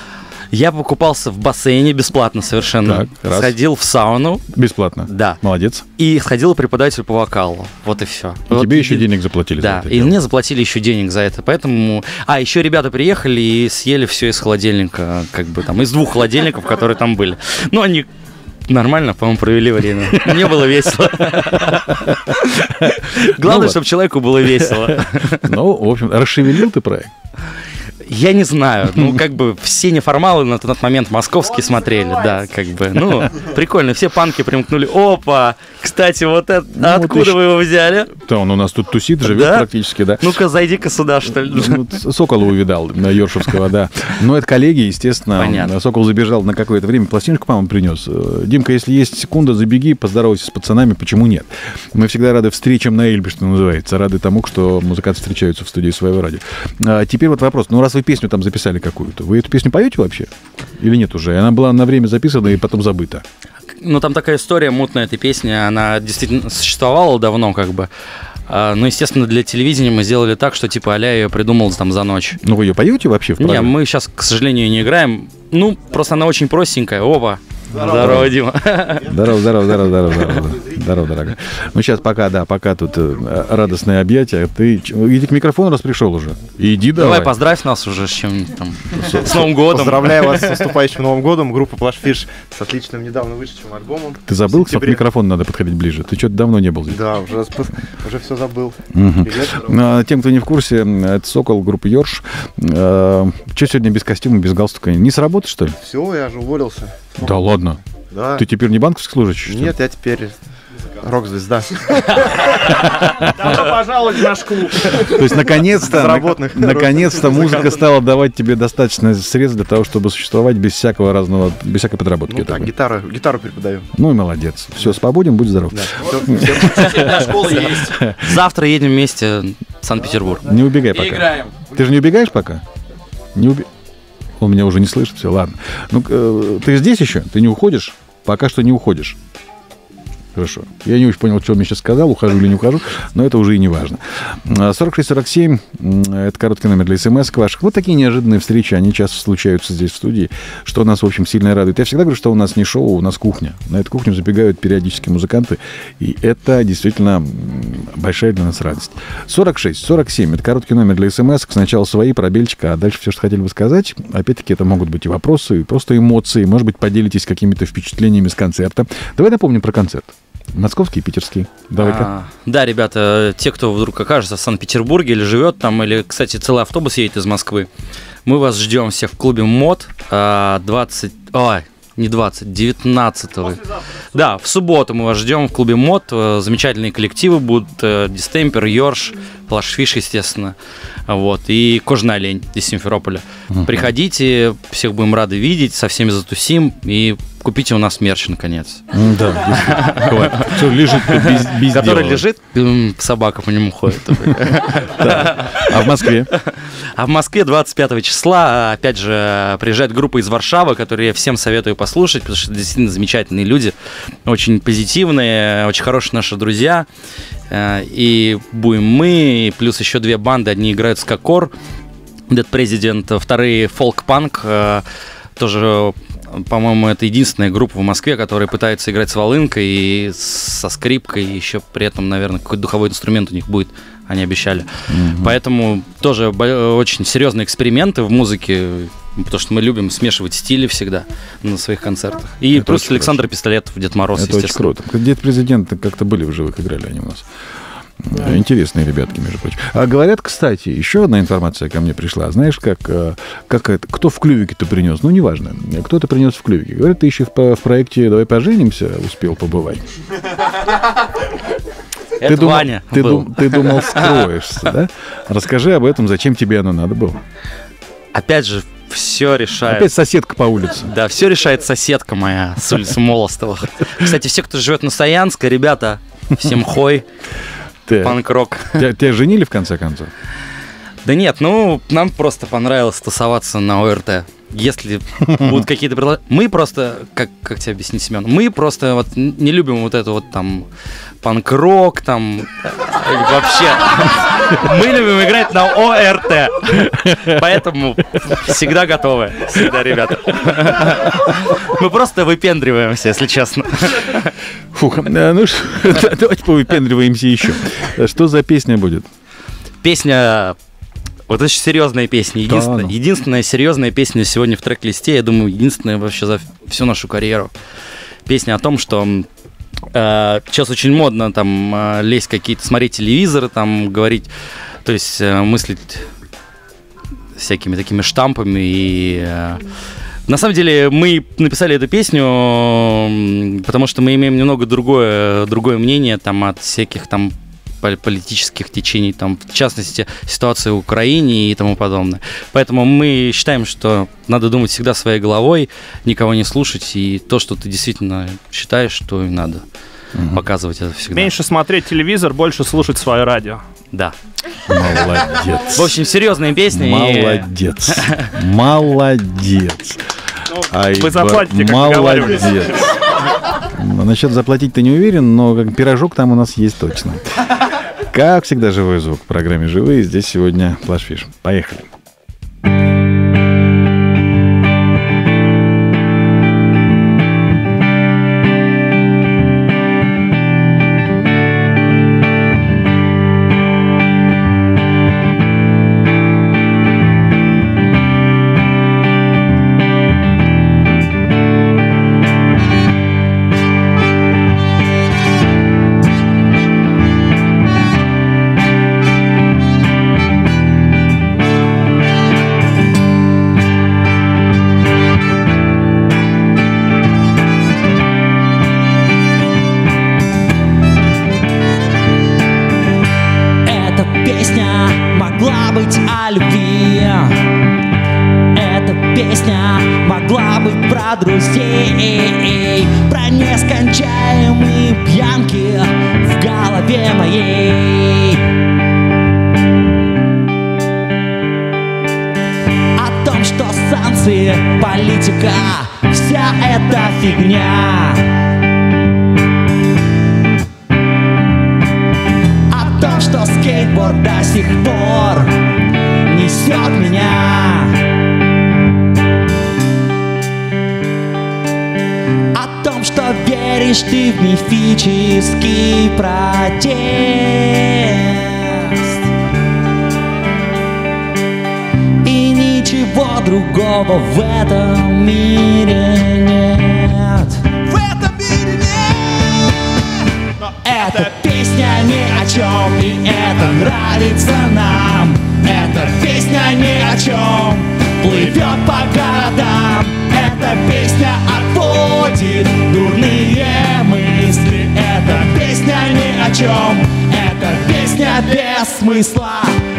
Я покупался в бассейне бесплатно совершенно. Так, сходил в сауну. Бесплатно? Да. Молодец. И сходил к преподавателю по вокалу. Вот и все. И вот тебе и... еще денег заплатили да, за это? Да, и мне заплатили еще денег за это. Поэтому... А, еще ребята приехали и съели все из холодильника. Как бы там, из двух холодильников, которые там были. Ну, они... Нормально, по-моему, провели время. Мне было весело. Главное, чтобы человеку было весело. Ну, в общем, расшевелил ты проект? Я не знаю, ну, как бы все неформалы на тот момент московские смотрели, да, как бы, ну, прикольно, все панки примкнули, опа, кстати, вот это, ну, откуда вот вы его взяли? Да, он у нас тут тусит, живет да? практически, да. Ну-ка, зайди-ка сюда, что ли. Ну, Сокола увидал, на Ёршевского, да. Но это коллеги, естественно. Понятно. Сокол забежал на какое-то время, пластиночку, по-моему, принес. Димка, если есть секунда, забеги, поздоровайся с пацанами, почему нет? Мы всегда рады встречам на Эльбе, что называется, рады тому, что музыканты встречаются в студии своего радио. А теперь вот вопрос, ну, раз вы песню там записали какую-то, вы эту песню поете вообще? Или нет уже? Она была на время записана и потом забыта. Ну, там такая история мутная, эта песня, она действительно существовала давно, как бы. А, ну, естественно, для телевидения мы сделали так, что, типа, а-ля ее придумал там за ночь. Ну, вы ее поете вообще в программе? Не, мы сейчас, к сожалению, не играем. Ну, просто она очень простенькая. Опа. Здорово, здорово, Дима. Здорово, здорово, здорово, здорово, здорово, здорово, дорогая. Ну, сейчас пока, да, пока тут э, радостные объятия. Ты иди к микрофону, раз пришел уже. Иди давай. Давай, поздравь нас уже с чем-нибудь там. С Новым годом. Поздравляю вас с наступающим Новым годом. Группа Плашфиш с отличным недавно вышедшим альбомом. Ты забыл, что к микрофону надо подходить ближе? Ты что-то давно не был здесь. Да, уже, уже все забыл. Угу. А, тем, кто не в курсе, это Сокол, группа Ёрш. А, что сегодня без костюма, без галстука? Не с работы, что ли? Все, я же уволился. Да ладно? Да. Ты теперь не банковский служащий? Нет, я теперь рок-звезда. Добро пожаловать в наш клуб. То есть, наконец-то, наконец-то музыка стала давать тебе достаточно средств для того, чтобы существовать без всякого разного, без всякой подработки. Ну так, гитару, гитару преподаю. Ну и молодец. Все, свободен, будь здоров. Завтра едем вместе в Санкт-Петербург. Не убегай пока. Ты же не убегаешь пока? Не уби... Он меня уже не слышит, все, ладно. Ну, э, ты здесь еще? Ты не уходишь? Пока что не уходишь. Хорошо. Я не очень понял, что он мне сейчас сказал, ухожу или не ухожу, но это уже и не важно. сорок шесть сорок семь, это короткий номер для смс ваших. Вот такие неожиданные встречи, они часто случаются здесь в студии, что нас, в общем, сильно радует. Я всегда говорю, что у нас не шоу, у нас кухня. На эту кухню забегают периодически музыканты, и это действительно большая для нас радость. сорок шесть сорок семь, это короткий номер для смс. Сначала свои, пробельчик, а дальше все, что хотели бы сказать. Опять-таки, это могут быть и вопросы, и просто эмоции. Может быть, поделитесь какими-то впечатлениями с концерта. Давай напомним про концерт. Московский, питерский. Давай-ка. А, да, ребята, те, кто вдруг окажется в Санкт-Петербурге или живет там, или, кстати, целый автобус едет из Москвы, мы вас ждем всех в клубе МОД двадцать... Ой, не двадцать, девятнадцатого. Да, в субботу мы вас ждем в клубе МОД. Замечательные коллективы будут. Дистемпер, Йорш, Плашфиш, естественно. Вот. И Кожаный олень из Симферополя. Uh-huh. Приходите, всех будем рады видеть, со всеми затусим. И купите у нас мерч, наконец. Да, все лежит без дела. Который лежит, собака по нему ходит. А в Москве? А в Москве двадцать пятого числа, опять же, приезжает группа из Варшавы, которую я всем советую послушать, потому что это действительно замечательные люди, очень позитивные, очень хорошие наши друзья. И будем мы, и плюс еще две банды, одни играют скакор, Dead President, вторые фолк-панк, тоже, по-моему, это единственная группа в Москве, которая пытается играть с волынкой и со скрипкой, и еще при этом, наверное, какой-то духовой инструмент у них будет, они обещали. Mm-hmm. Поэтому тоже очень серьезные эксперименты в музыке, потому что мы любим смешивать стили всегда на своих концертах. И это плюс Александр хорошо. Пистолетов, Дед Мороз, это естественно. Это очень круто. Дед Президент как-то были в живых, играли они у нас. Да. Интересные ребятки, между прочим. А говорят, кстати, еще одна информация ко мне пришла. Знаешь, как, как это, кто в клювике-то принес? Ну, неважно. Кто-то принес в клювике. Говорят, ты еще в, в проекте «Давай поженимся» успел побывать. Это ты думал, Ваня ты, был. дум, ты думал, скроешься, да? Расскажи об этом, зачем тебе оно надо было. Опять же, все решает... Опять соседка по улице. Да, все решает соседка моя с улицы Молостовых. Кстати, все, кто живет на Саянской, ребята, всем хой, панк-рок. Тебя, тебя женили, в конце концов? Да нет, ну, нам просто понравилось тусоваться на ОРТ. Если будут какие-то предложения... Мы просто, как, как тебе объяснить, Семен, мы просто вот не любим вот это вот там панк-рок, там, вообще. Мы любим играть на ОРТ. Поэтому всегда готовы, всегда, ребята. Мы просто выпендриваемся, если честно. Фух, ну что, давайте повыпендриваемся еще. Что за песня будет? Песня... Вот очень серьезная песня. Единственная, да, ну. единственная серьезная песня сегодня в трек-листе. Я думаю, единственная вообще за всю нашу карьеру. Песня о том, что э, сейчас очень модно там э, лезть какие-то, смотреть телевизоры, там говорить, то есть э, мыслить всякими такими штампами. И э, на самом деле мы написали эту песню, потому что мы имеем немного другое, другое мнение там от всяких там политических течений, там, в частности, ситуации в Украине и тому подобное. Поэтому мы считаем, что надо думать всегда своей головой, никого не слушать, и то, что ты действительно считаешь, что и надо угу. показывать это всегда. Меньше смотреть телевизор, больше слушать свое радио. Да. Молодец. В общем, серьезные песни. Молодец. И... Молодец. Ну, вы заплатите, как молодец. Насчет заплатить ты не уверен, но пирожок там у нас есть точно. Как всегда, живой звук в программе «Живые». Здесь сегодня Плашфиш. Поехали. Друзей, про нескончаемые пьянки в голове моей, о что санкции, политика, вся эта фигня. О том, что скейтборд до сих пор несет меня. О том, что веришь ты в мифический протест. И ничего другого в этом мире нет. В этом мире нет. Но эта песня ни о чем, и это нравится нам. Эта песня ни о чем, плывет по городам. Эта песня отводит дурные мысли. Эта песня ни о чем, эта песня без смысла.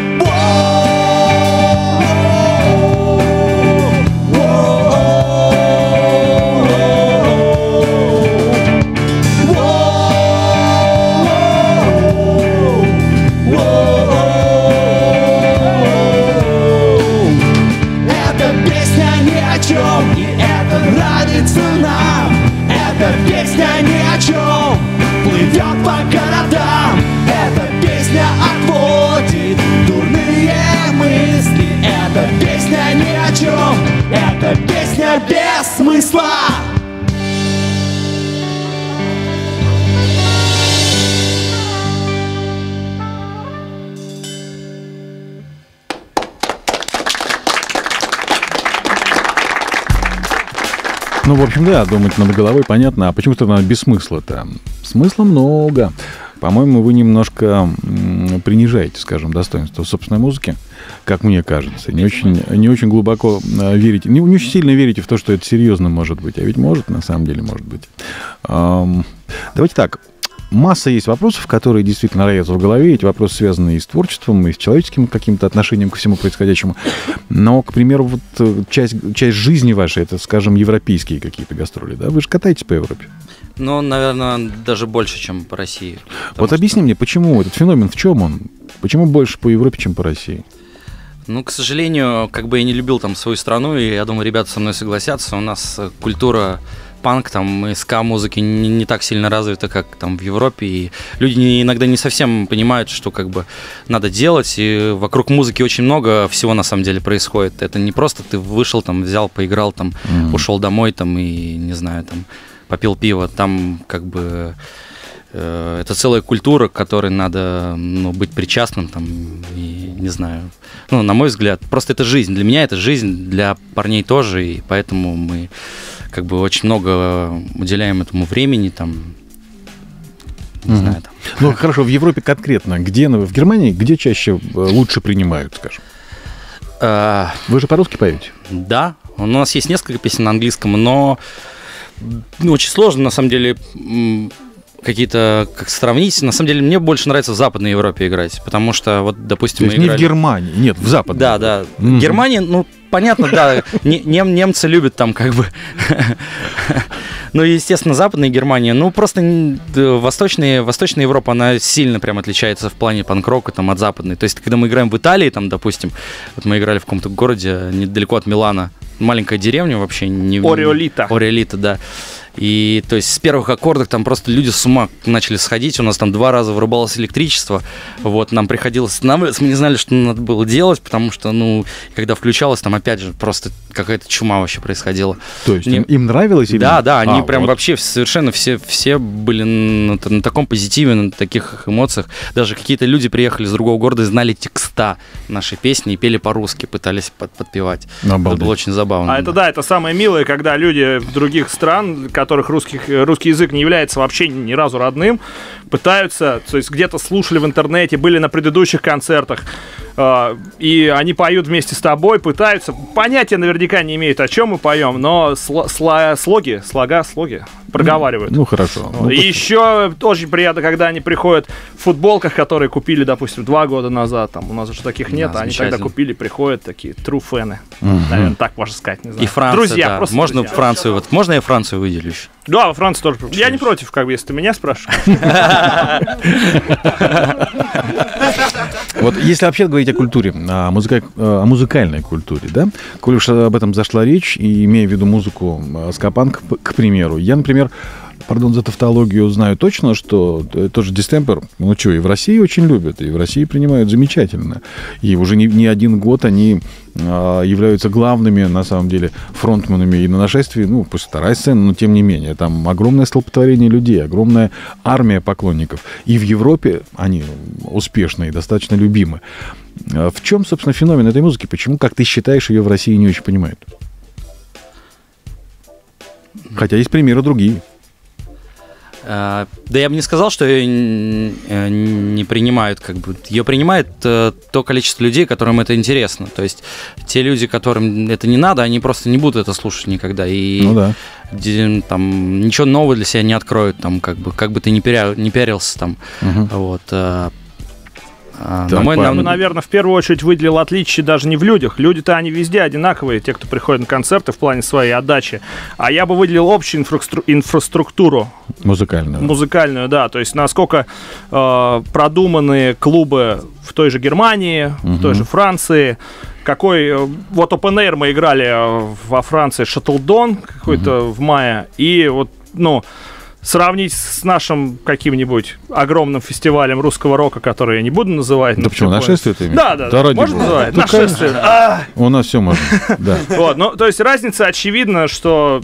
И это нравится нам. Эта песня ни о чем, плывет по городам. Эта песня отводит дурные мысли. Эта песня ни о чем, эта песня без смысла. Ну, в общем, да, думать над головой, понятно. А почему-то надо без смысла-то? Смысла много. По-моему, вы немножко принижаете, скажем, достоинство собственной музыки, как мне кажется. Не очень, не очень глубоко верите, не, не очень сильно верите в то, что это серьезно может быть. А ведь может, на самом деле, может быть. Давайте так. Масса есть вопросов, которые действительно роятся в голове. Эти вопросы связаны и с творчеством, и с человеческим каким-то отношением ко всему происходящему. Но, к примеру, вот часть, часть жизни вашей, это, скажем, европейские какие-то гастроли, да? Вы же катаетесь по Европе. Ну, наверное, даже больше, чем по России. Вот объясни мне, почему этот феномен, в чем он? Почему больше по Европе, чем по России? Ну, к сожалению, как бы я не любил там свою страну, и я думаю, ребята со мной согласятся, у нас культура панк там и ска-музыки не, не так сильно развита, как там в Европе, и люди не, иногда не совсем понимают, что как бы надо делать, и вокруг музыки очень много всего на самом деле происходит. Это не просто ты вышел, там, взял, поиграл, там, mm-hmm. ушел домой, там, и, не знаю, там, попил пиво, там, как бы, э, это целая культура, к которой надо, ну, быть причастным, там, и, не знаю, ну, на мой взгляд, просто это жизнь, для меня это жизнь, для парней тоже, и поэтому мы как бы очень много уделяем этому времени, там, не mm-hmm. знаю, там. Ну, хорошо, в Европе конкретно, где, в Германии, где чаще лучше принимают, скажем? Uh, Вы же по-русски поете? Да, у нас есть несколько песен на английском, но ну, очень сложно, на самом деле, какие-то, как сравнить. На самом деле, мне больше нравится в Западной Европе играть, потому что, вот, допустим, То есть мы не играли... в Германии, нет, в Западной. Да, да. Mm-hmm. Германия, ну, понятно, да, нем, немцы любят там как бы... Ну, естественно, Западная Германия, ну, просто Восточная, Восточная Европа, она сильно прям отличается в плане панк-рока там, от Западной. То есть, когда мы играем в Италии, там, допустим, вот мы играли в каком-то городе недалеко от Милана, маленькая деревня вообще. Не... Ориолита. Ориолита, да. И, то есть, с первых аккордов там просто люди с ума начали сходить. У нас там два раза вырубалось электричество. Вот, нам приходилось останавливаться. Мы не знали, что надо было делать, потому что, ну, когда включалось, там, опять же, просто какая-то чума вообще происходила. То есть, Мне... им нравилось? Или... Да, да, они а, прям вот. вообще совершенно все, все были на, на таком позитиве, на таких эмоциях. Даже какие-то люди приехали из другого города и знали текста нашей песни и пели по-русски, пытались под, подпевать. Обалдеть. Это было очень забавно. А да. это да, это самое милое, когда люди других стран, которых русских, русский язык не является вообще ни разу родным, пытаются, то есть где-то слушали в интернете, были на предыдущих концертах, э, и они поют вместе с тобой, пытаются, понятия наверняка не имеют, о чем мы поем, но сло, сло, слоги, слога, слоги проговаривают. Ну, ну хорошо. Ну, ну, и пусть... еще очень приятно, когда они приходят в футболках, которые купили, допустим, два года назад, там у нас уже таких нет, да, а они тогда купили, приходят такие true фэны, угу. наверное, так можно сказать, не знаю. И Франция, друзья, да. просто Можно друзья. Францию, вот, можно я Францию выделю еще? Да, во Франции тоже. Я не против, как бы, если ты меня спрашиваешь. Вот если вообще говорить поговорить о культуре, о, музыка... о музыкальной культуре, да? Коль уж об этом зашла речь, и имея в виду музыку ска-панк, к примеру, я, например, пардон за тавтологию, знаю точно, что тот же Distemper, ну что, и в России очень любят, и в России принимают замечательно. И уже не, не один год они а, являются главными, на самом деле, фронтменами и на нашествии, ну, пусть вторая сцена, но тем не менее. Там огромное столпотворение людей, огромная армия поклонников. И в Европе они успешны и достаточно любимы. В чем, собственно, феномен этой музыки? Почему, как ты считаешь, ее в России не очень понимают? Хотя есть примеры другие. Да я бы не сказал, что ее не принимают, как бы. Ее принимает то количество людей, которым это интересно. То есть те люди, которым это не надо, они просто не будут это слушать никогда. И ну да. Там ничего нового для себя не откроют, там, как бы, как бы ты не, пиарил, не пиарился там. Угу. Вот. А, так, мой, нам... наверное, в первую очередь выделил отличие даже не в людях. Люди-то они везде одинаковые, те, кто приходит на концерты в плане своей отдачи. А я бы выделил общую инфраструк... инфраструктуру. Музыкальную. Музыкальную, да. То есть насколько э, продуманные клубы в той же Германии, угу. в той же Франции. Какой... Вот Open Air мы играли во Франции, Шаттлдон какой-то угу. в мае. И вот, ну... Сравнить с нашим каким-нибудь огромным фестивалем русского рока, который я не буду называть. Да почему, нашествие ты имеешь? Да, да, да. Можно называть? Ну, нашествие. У нас все можно, да. Вот, ну, то есть разница очевидна, что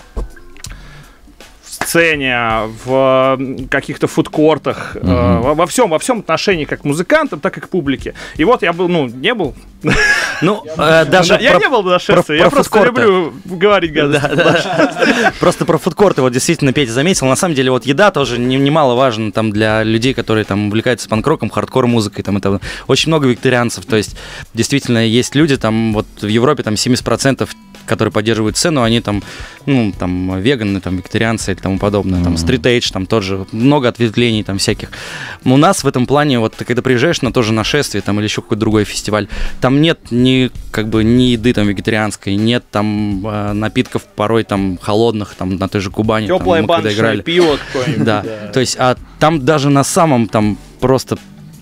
в сцене, в каких-то фудкортах, угу. э, во всем, во всем отношении как к музыкантам, так и к публике. И вот я был, ну, не был... Ну, э, даже я про, не был на шествии, я просто фудкорты. Люблю говорить гадости. Да, да. Просто про фудкорты, вот действительно Петя заметил, на самом деле вот еда тоже немаловажна там для людей, которые там увлекаются панк-роком, хардкор-музыкой, там это очень много вегетарианцев, то есть действительно есть люди там вот в Европе там семьдесят процентов, которые поддерживают сцену, они там, ну, там веганы, там вегетарианцы и тому подобное, mm-hmm. там стрит-эйдж, там тоже много ответвлений там всяких. У нас в этом плане, вот ты когда приезжаешь на тоже нашествие там или еще какой-то другой фестиваль, там нет ни как бы ни еды там вегетарианской, нет там э, напитков порой там холодных, там на той же Кубани. Теплое баншное пиво какое-нибудь. Да. да, то есть, а там даже на самом там просто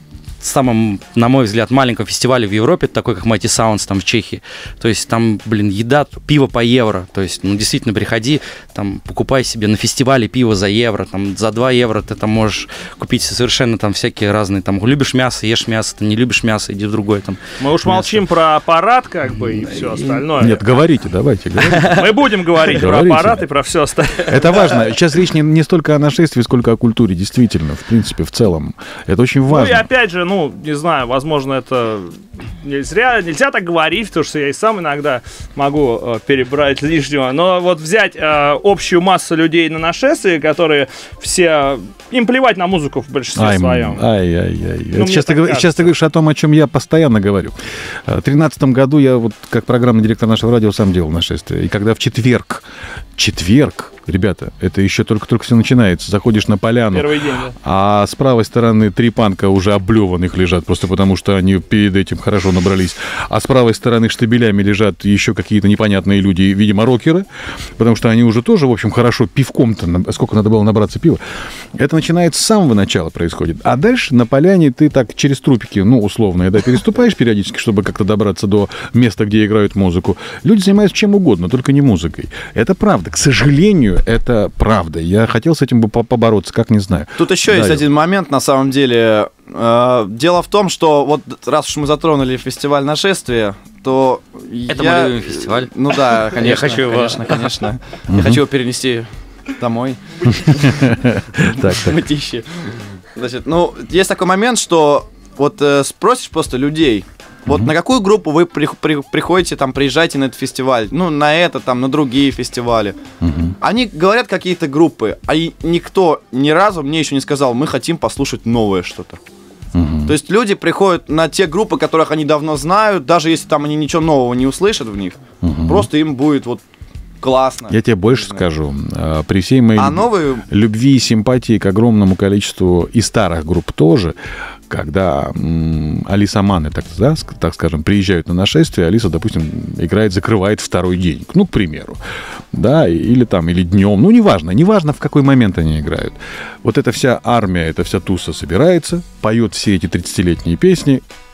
самом, на мой взгляд, маленьком фестивале в Европе, такой как Mighty Sounds, там в Чехии. То есть там, блин, еда, пиво по евро. То есть, ну, действительно, приходи, там, покупай себе на фестивале пиво за евро, там, за два евро ты там можешь купить совершенно там всякие разные, там, любишь мясо, ешь мясо, ты не любишь мясо, иди в другой, там. Мы уж мясо. Молчим про аппарат, как бы, и все остальное. Нет, говорите, давайте, говорите. Мы будем говорить про аппарат и про все остальное. Это важно. Сейчас речь не, не столько о нашествии, сколько о культуре, действительно, в принципе, в целом. Это очень важно. Ну и опять же, ну, не знаю, возможно, это нельзя, нельзя так говорить, потому что я и сам иногда могу э, перебрать лишнего, но вот взять э, общую массу людей на нашествии, которые все... Им плевать на музыку в большинстве ай, своем. Ай-яй-яй. Ну, сейчас, ты, сейчас ты говоришь о том, о чем я постоянно говорю. В две тысячи тринадцатом году я вот как программный директор нашего радио сам делал нашествие. И когда в четверг, четверг, ребята, это еще только-только все начинается. Заходишь на поляну, первый день, да. А с правой стороны три панка уже облеванных лежат, просто потому что они перед этим хорошо набрались. А с правой стороны штабелями лежат еще какие-то непонятные люди, видимо, рокеры, потому что они уже тоже, в общем, хорошо пивком-то, сколько надо было набраться пива. Это начинается с самого начала происходит. А дальше на поляне ты так через трупики, ну, условно, да, переступаешь периодически, чтобы как-то добраться до места, где играют музыку. Люди занимаются чем угодно, только не музыкой. Это правда. К сожалению, это правда. Я хотел с этим бы побороться, как не знаю. Тут еще да, есть я... один момент, на самом деле. Дело в том, что вот раз уж мы затронули фестиваль нашествия, то это я... мой любимый фестиваль. Ну да, конечно, я хочу его... конечно, конечно. Я хочу его перенести домой. Мытищи. Значит, ну, есть такой момент, что вот спросишь просто людей, вот mm-hmm. на какую группу вы при, при, приходите, там, приезжаете на этот фестиваль, ну, на это, там, на другие фестивали. Mm-hmm. Они говорят какие-то группы, а и никто ни разу мне еще не сказал, мы хотим послушать новое что-то. Mm-hmm. То есть люди приходят на те группы, которых они давно знают, даже если там они ничего нового не услышат в них, mm-hmm. просто им будет вот классно. Я тебе больше скажу. При всей моей а новые... любви и симпатии к огромному количеству и старых групп тоже, когда м, Алиса-маны, так, да, так скажем, приезжают на нашествие, Алиса, допустим, играет, закрывает второй день, ну, к примеру, да, или там, или днем, ну, неважно, неважно, в какой момент они играют. Вот эта вся армия, эта вся туса собирается, поет все эти тридцатилетние песни,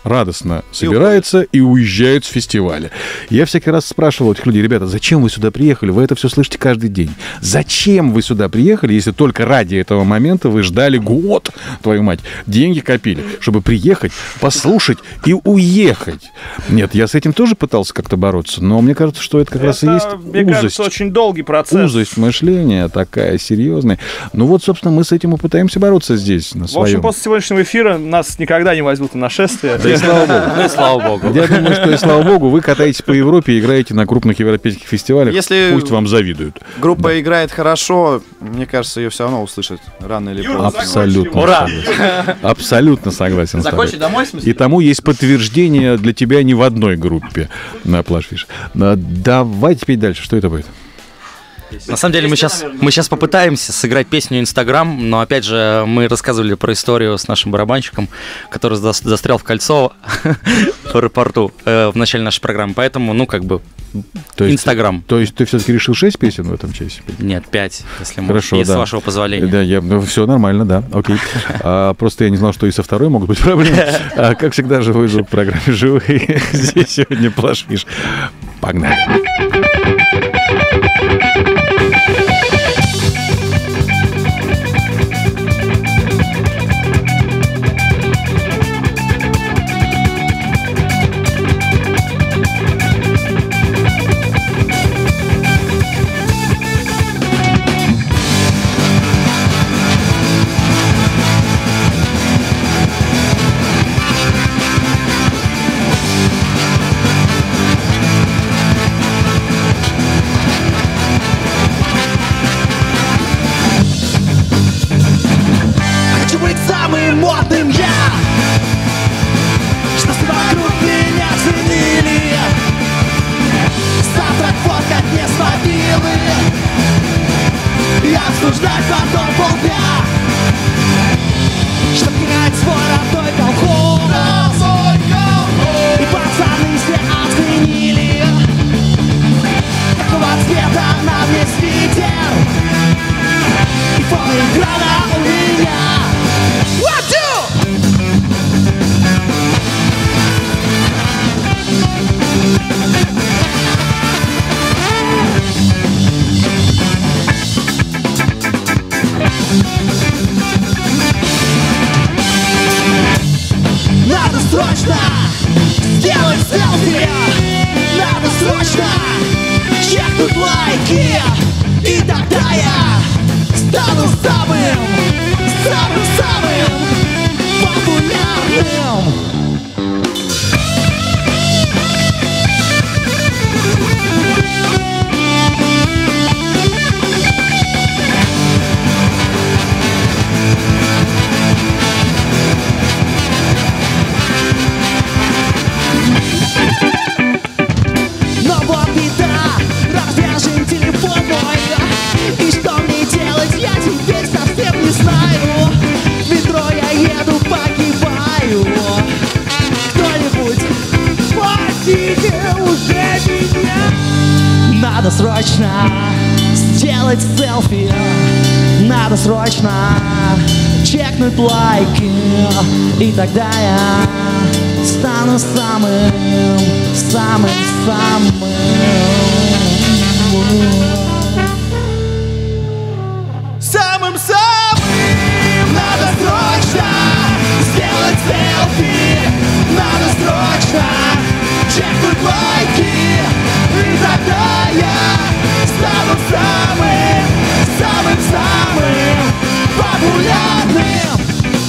радостно собирается и, и уезжает с фестиваля. Я всякий раз спрашивал этих людей: ребята, зачем вы сюда приехали? Вы это все слышите каждый день. Зачем вы сюда приехали, если только ради этого момента вы ждали год, твою мать, деньги копили, чтобы приехать, послушать и уехать? Нет, я с этим тоже пытался как-то бороться, но мне кажется, что это как это, раз и есть мне узость. кажется, очень долгий процесс. Узость мышления такая серьезная. Ну вот, собственно, мы с этим и пытаемся бороться здесь, на своем. В общем, после сегодняшнего эфира нас никогда не возьмут на нашествие. Да и слава богу. Ну и слава богу. Я думаю, что и слава богу, вы катаетесь по Европе и играете на крупных европейских фестивалях. Если пусть вам завидуют. Группа да. играет хорошо, мне кажется, ее все равно услышат рано или поздно. Абсолютно. Ура! Абсолютно согласен с тобой. Закончить домой, в смысле? И тому есть подтверждение для тебя не в одной группе на Плашфиш. Давайте петь дальше. Что это будет? На самом деле мы сейчас, мы сейчас попытаемся сыграть песню «Инстаграм», но опять же мы рассказывали про историю с нашим барабанщиком, который застрял в Кольцово в аэропорту э, в начале нашей программы, поэтому, ну, как бы, Инстаграм. То есть ты все-таки решил шесть песен в этом часе? Нет, пять, если Хорошо, можно, с да. вашего позволения. Да, я, ну, все нормально, да, окей. А, просто я не знал, что и со второй могут быть проблемы. А, как всегда, живой звук в программе «Живые». Здесь сегодня Плашфиш. Погнали. Надо срочно сделать селфи, надо срочно чекнуть лайки, и тогда я стану самым, самым, самым. Самым, самым. Надо срочно сделать селфи, надо срочно чекнуть лайки, и тогда я стану самым, самым, самым популярным.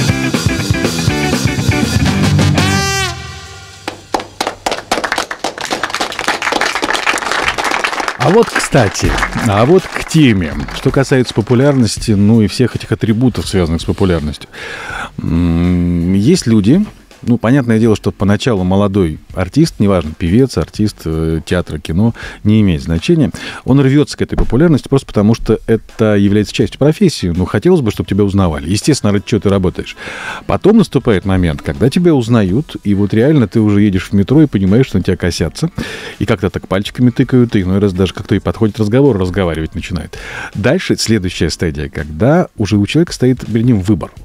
А вот, кстати, а вот к теме, что касается популярности, ну и всех этих атрибутов, связанных с популярностью. Есть люди, ну, понятное дело, что поначалу молодой артист, неважно, певец, артист театра, кино, не имеет значения, он рвется к этой популярности просто потому, что это является частью профессии. Ну, хотелось бы, чтобы тебя узнавали. Естественно, ради чего ты работаешь. Потом наступает момент, когда тебя узнают, и вот реально ты уже едешь в метро и понимаешь, что на тебя косятся, и как-то так пальчиками тыкают, и иной раз даже как-то и подходит разговор, разговаривать начинает. Дальше следующая стадия, когда уже у человека стоит перед ним выбор.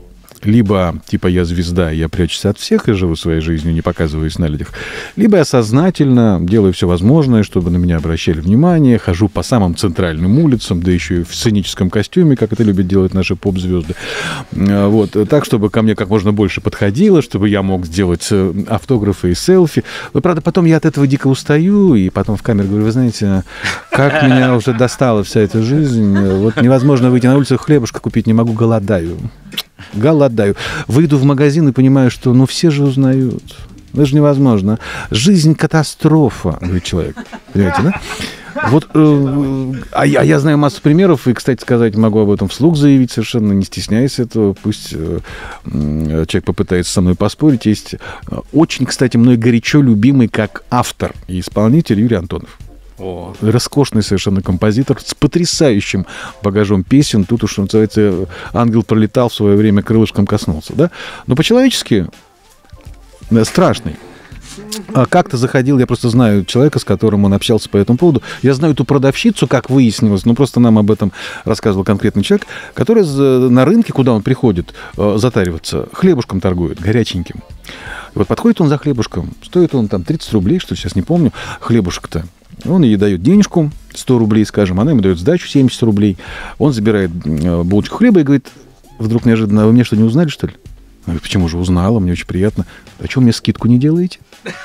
Либо, типа, я звезда, я прячусь от всех и живу своей жизнью, не показываюсь на людях. Либо я сознательно делаю все возможное, чтобы на меня обращали внимание, хожу по самым центральным улицам, да еще и в сценическом костюме, как это любят делать наши поп-звезды. Вот. Так, чтобы ко мне как можно больше подходило, чтобы я мог сделать автографы и селфи. Но, правда, потом я от этого дико устаю, и потом в камеру говорю, вы знаете, как меня уже достала вся эта жизнь. Вот невозможно выйти на улицу, хлебушка купить не могу, голодаю. Голодаю. Выйду в магазин и понимаю, что ну все же узнают. Это же невозможно. Жизнь катастрофа, говорит человек. Понимаете, да? Вот, э, а, я, а я знаю массу примеров, и, кстати сказать, могу об этом вслух заявить, совершенно не стесняясь этого. Пусть э, э, человек попытается со мной поспорить. Есть очень, кстати, мной горячо любимый как автор и исполнитель Юрий Антонов. О. Роскошный совершенно композитор с потрясающим багажом песен. Тут уж, что называется, ангел пролетал в свое время, крылышком коснулся, да? Но по-человечески да, страшный. А как-то заходил, я просто знаю человека, с которым он общался по этому поводу. Я знаю эту продавщицу, как выяснилось, ну просто нам об этом рассказывал конкретный человек, который на рынке, куда он приходит затариваться, хлебушком торгует, горяченьким. И вот подходит он за хлебушком, стоит он там тридцать рублей, что ли, сейчас не помню, хлебушек-то. Он ей дает денежку, сто рублей, скажем, она ему дает сдачу семьдесят рублей. Он забирает булочку хлеба и говорит, вдруг неожиданно, вы меня что, не узнали, что ли? Я говорю, почему же узнала, мне очень приятно. А что, мне скидку не делаете?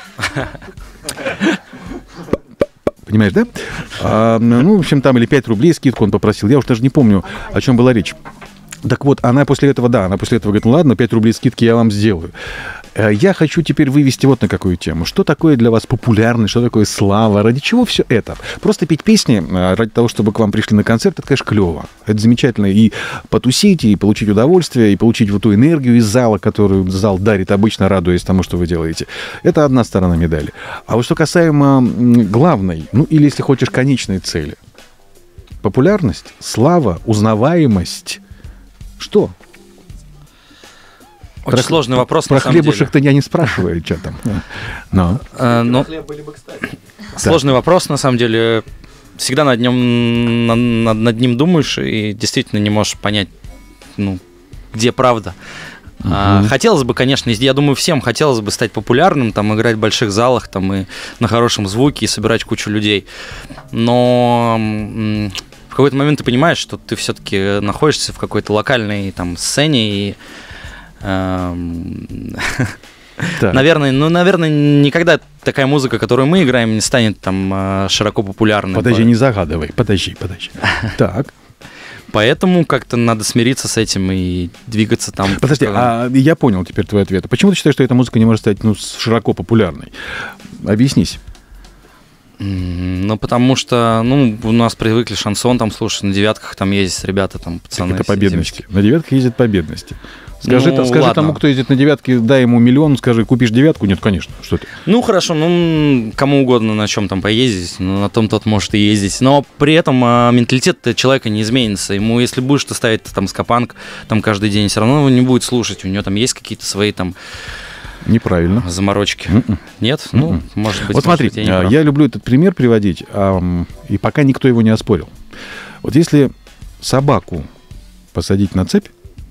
Понимаешь, да? А, ну, в общем, там или пять рублей скидку он попросил. Я уж даже не помню, о чем была речь. Так вот, она после этого, да, она после этого говорит, ну ладно, пять рублей скидки я вам сделаю. Я хочу теперь вывести вот на какую тему. Что такое для вас популярность, что такое слава, ради чего все это? Просто петь песни ради того, чтобы к вам пришли на концерт, это, конечно, клево. Это замечательно. И потусить, и получить удовольствие, и получить вот ту энергию из зала, которую зал дарит обычно, радуясь тому, что вы делаете. Это одна сторона медали. А вот что касаемо главной, ну или, если хочешь, конечной цели. Популярность, слава, узнаваемость. Что? Очень про, сложный вопрос, про на самом деле. Про хлебушек-то я не спрашиваю, что там. Но. А, но... Сложный да. вопрос, на самом деле. Всегда над ним, над, над ним думаешь и действительно не можешь понять, ну, где правда. Uh-huh. А, хотелось бы, конечно, я думаю, всем хотелось бы стать популярным, там, играть в больших залах, там, и на хорошем звуке, и собирать кучу людей. Но в какой-то момент ты понимаешь, что ты все-таки находишься в какой-то локальной там сцене, и наверное, ну, наверное, никогда такая музыка, которую мы играем, не станет там широко популярной. Подожди, не загадывай, подожди, подожди. Так. Поэтому как-то надо смириться с этим и двигаться там. Подожди, а я понял теперь твой ответ. Почему ты считаешь, что эта музыка не может стать ну, широко популярной? Объяснись. Ну, потому что, ну, у нас привыкли шансон там слушать, на девятках там ездят ребята, там, пацаны. Так это по бедности. На девятках ездят по бедности. Скажи, ну, скажи тому, кто ездит на девятке, дай ему миллион, скажи, купишь девятку? Нет, конечно, что ты. Ну, хорошо, ну, кому угодно на чем там поездить, ну, на том тот может и ездить. Но при этом а, менталитет человека не изменится. Ему, если будешь ты ставить там скапанк там каждый день, все равно его не будет слушать. У него там есть какие-то свои там... Неправильно. Заморочки. Mm-mm. Нет? Mm-mm. Ну, может быть. Вот смотри, быть, я, я люблю этот пример приводить, а, и пока никто его не оспорил. Вот если собаку посадить на цепь,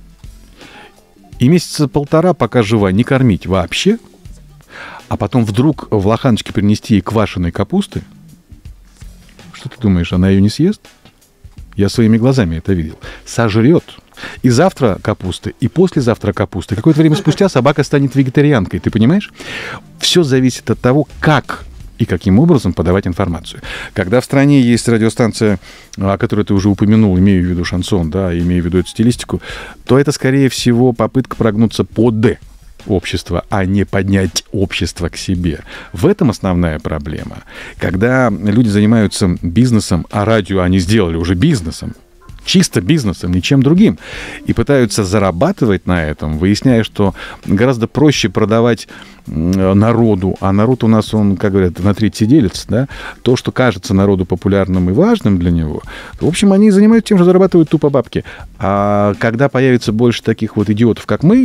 и месяца полтора, пока жива, не кормить вообще, а потом вдруг в лоханочке принести ей квашеной капусты, что ты думаешь, она ее не съест? Я своими глазами это видел. Сожрет. И завтра капусты, и послезавтра капусты. Какое-то время спустя собака станет вегетарианкой, ты понимаешь? Все зависит от того, как и каким образом подавать информацию. Когда в стране есть радиостанция, о которой ты уже упомянул, имею в виду шансон, да, имею в виду эту стилистику, то это, скорее всего, попытка прогнуться под общество, а не поднять общество к себе. В этом основная проблема. Когда люди занимаются бизнесом, а радио они сделали уже бизнесом, чисто бизнесом, ничем другим, и пытаются зарабатывать на этом, выясняя, что гораздо проще продавать народу, а народ у нас, он, как говорят, на треть сиделец, да, то, что кажется народу популярным и важным для него, в общем, они занимаются тем, что зарабатывают тупо бабки. А когда появится больше таких вот идиотов, как мы,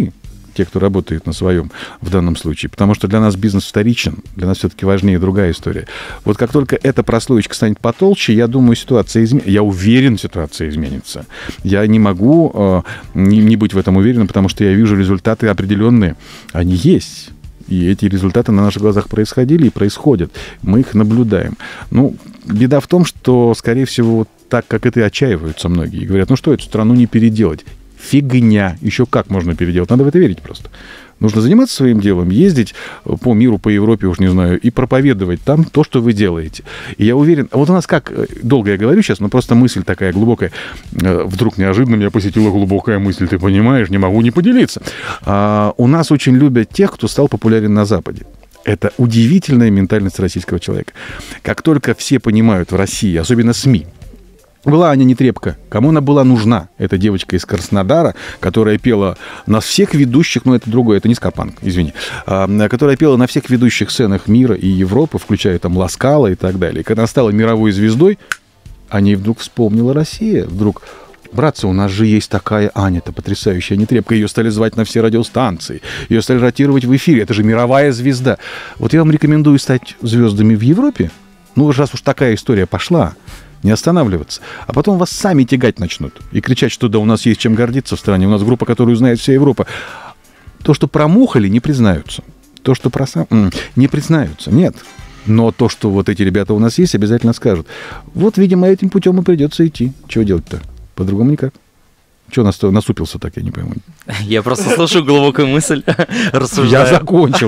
те, кто работает на своем в данном случае, потому что для нас бизнес вторичен, для нас все-таки важнее другая история. Вот как только эта прослоечка станет потолще, я думаю, ситуация изменится. Я уверен, ситуация изменится. Я не могу э, не, не быть в этом уверенным, потому что я вижу результаты определенные. Они есть. И эти результаты на наших глазах происходили и происходят. Мы их наблюдаем. Ну, беда в том, что, скорее всего, вот так, как это и отчаиваются многие. И говорят, ну что, эту страну не переделать. Фигня. Еще как можно переделать. Надо в это верить просто. Нужно заниматься своим делом, ездить по миру, по Европе, уж не знаю, и проповедовать там то, что вы делаете. И я уверен... Вот у нас как... Долго я говорю сейчас, но просто мысль такая глубокая. Вдруг неожиданно меня посетила глубокая мысль, ты понимаешь, не могу не поделиться. А, у нас очень любят тех, кто стал популярен на Западе. Это удивительная ментальность российского человека. Как только все понимают в России, особенно СМИ, была Аня Нетребко. Кому она была нужна? Это девочка из Краснодара, которая пела на всех ведущих, ну это другое, это не скапанк, извини, а, которая пела на всех ведущих сценах мира и Европы, включая там Ласкала и так далее. И когда она стала мировой звездой, о ней вдруг вспомнила Россия. Вдруг, братцы, у нас же есть такая Аня-то потрясающая Нетребко. Ее стали звать на все радиостанции, ее стали ротировать в эфире. Это же мировая звезда. Вот я вам рекомендую стать звездами в Европе. Ну, раз уж такая история пошла, не останавливаться. А потом вас сами тягать начнут и кричать, что да, у нас есть чем гордиться в стране, у нас группа, которую знает вся Европа. То, что промухали, не признаются. То, что просам... не признаются. Нет. Но то, что вот эти ребята у нас есть, обязательно скажут. Вот, видимо, этим путем и придется идти. Чего делать-то? По-другому никак. Чего нас насупился так, я не пойму. Я просто слушаю глубокую мысль, рассуждаю. Я закончил.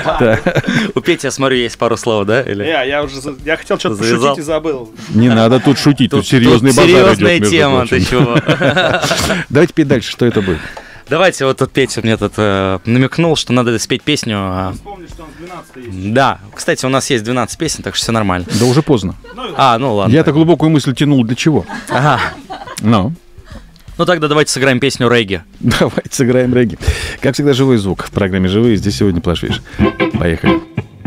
У Пети, я смотрю, есть пару слов, да? Я, я уже я хотел что-то пошутить и забыл. Не надо тут шутить, тут серьезный базар идет. Серьезная тема, ты чего? Давайте петь дальше, что это будет? Давайте, вот тут Петя мне тут э, намекнул, что надо спеть песню. Вспомни, что у нас двенадцать есть. Да, кстати, у нас есть двенадцать песен, так что все нормально. Да уже поздно. А, ну ладно. Я-то глубокую мысль тянул для чего? Ага. Ну. Ну тогда давайте сыграем песню «Регги». Давайте сыграем «Регги». Как всегда, живой звук. В программе «Живые». Здесь сегодня Плашвиш. Поехали.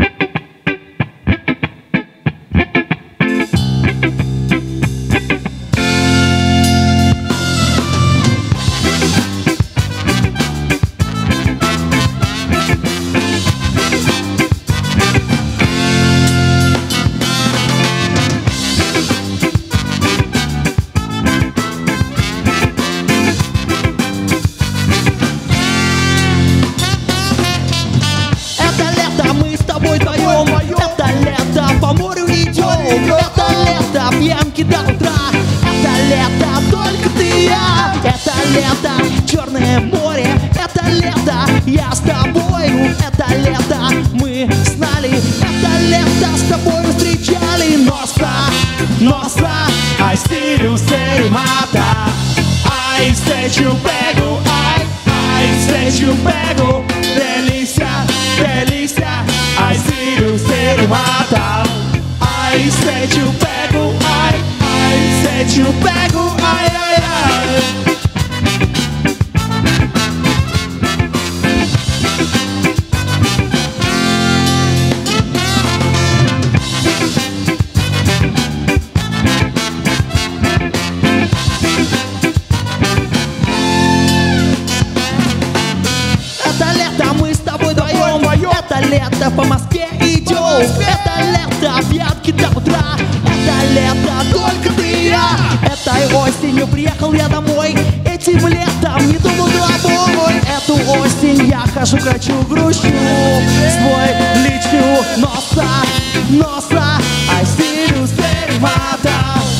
По Москве идем, это лето, пьянки до утра. Это лето, только ты и я. Этой осенью приехал я домой. Этим летом не думал головой. Эту осень я хожу, крачу, грущу. Свой личную носа, носа. I see you, stay mata.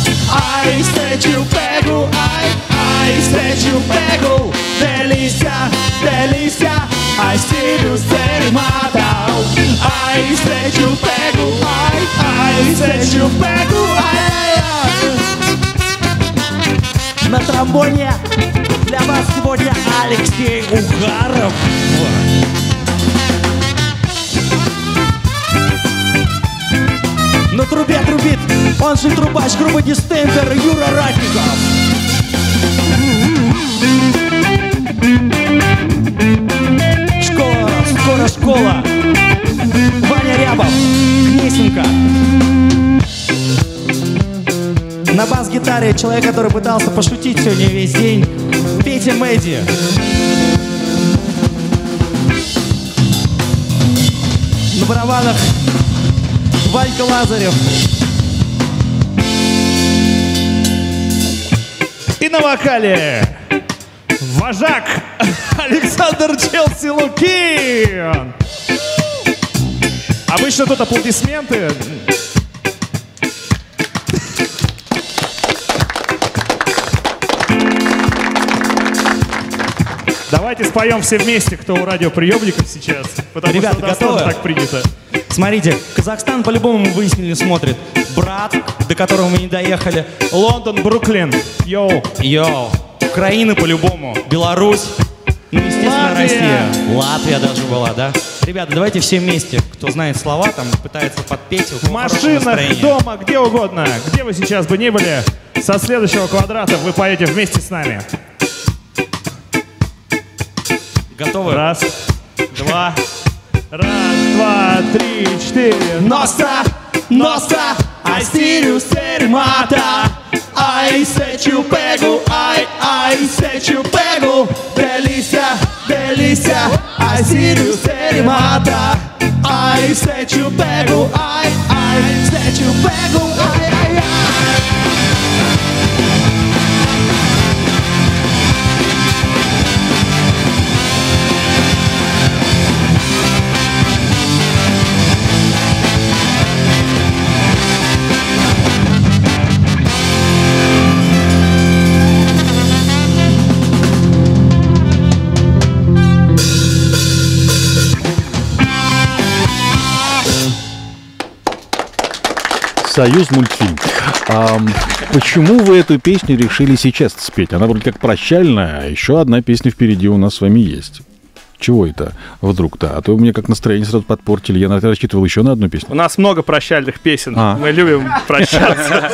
I said you pego, I, I said you pego. Delícia, delícia. I see you, stay mata. I said you pego, I, I said you pego, I, I. На тромбоне для вас сегодня Алексей Ухаров. На трубе трубит, он же трубач группы Дистемпер Юра Ратников. Школа, скоро школа. Ваня Рябов, Кнесенко. На бас-гитаре человек, который пытался пошутить сегодня весь день, Петя Мэдди. барабанах Валька Лазарев. И на вокале вожак Александр Челси Лукин. Обычно тут аплодисменты. Давайте споем все вместе, кто у радиоприемников сейчас. Потому Ребята, что у нас готовы? тоже так принято. Смотрите, Казахстан по-любому мы выяснили смотрит. Брат, до которого мы не доехали. Лондон, Бруклин. Йоу. Йоу. Украина по-любому. Беларусь. Ну, естественно, Латвия. Россия. Латвия даже была, да? Ребята, давайте все вместе, кто знает слова, там пытается подпеть. В машинах, дома, где угодно. Где вы сейчас бы ни были, со следующего квадрата вы поете вместе с нами. Готовы? Раз, два, раз, два, три, четыре. Nossa, nossa, ai Sirius ser mata. Ai, se te pego, ai, ai, se te pego. Delícia, delícia, ai Sirius ser mata. Ai, se te pego, ai, ai, se te pego, ai, ai, ai. Союз мультфильм. А почему вы эту песню решили сейчас спеть? Она вроде как прощальная, а еще одна песня впереди у нас с вами есть. Чего это вдруг-то? А то мне как настроение сразу подпортили. Я рассчитывал еще на одну песню. У нас много прощальных песен. А. Мы любим прощаться.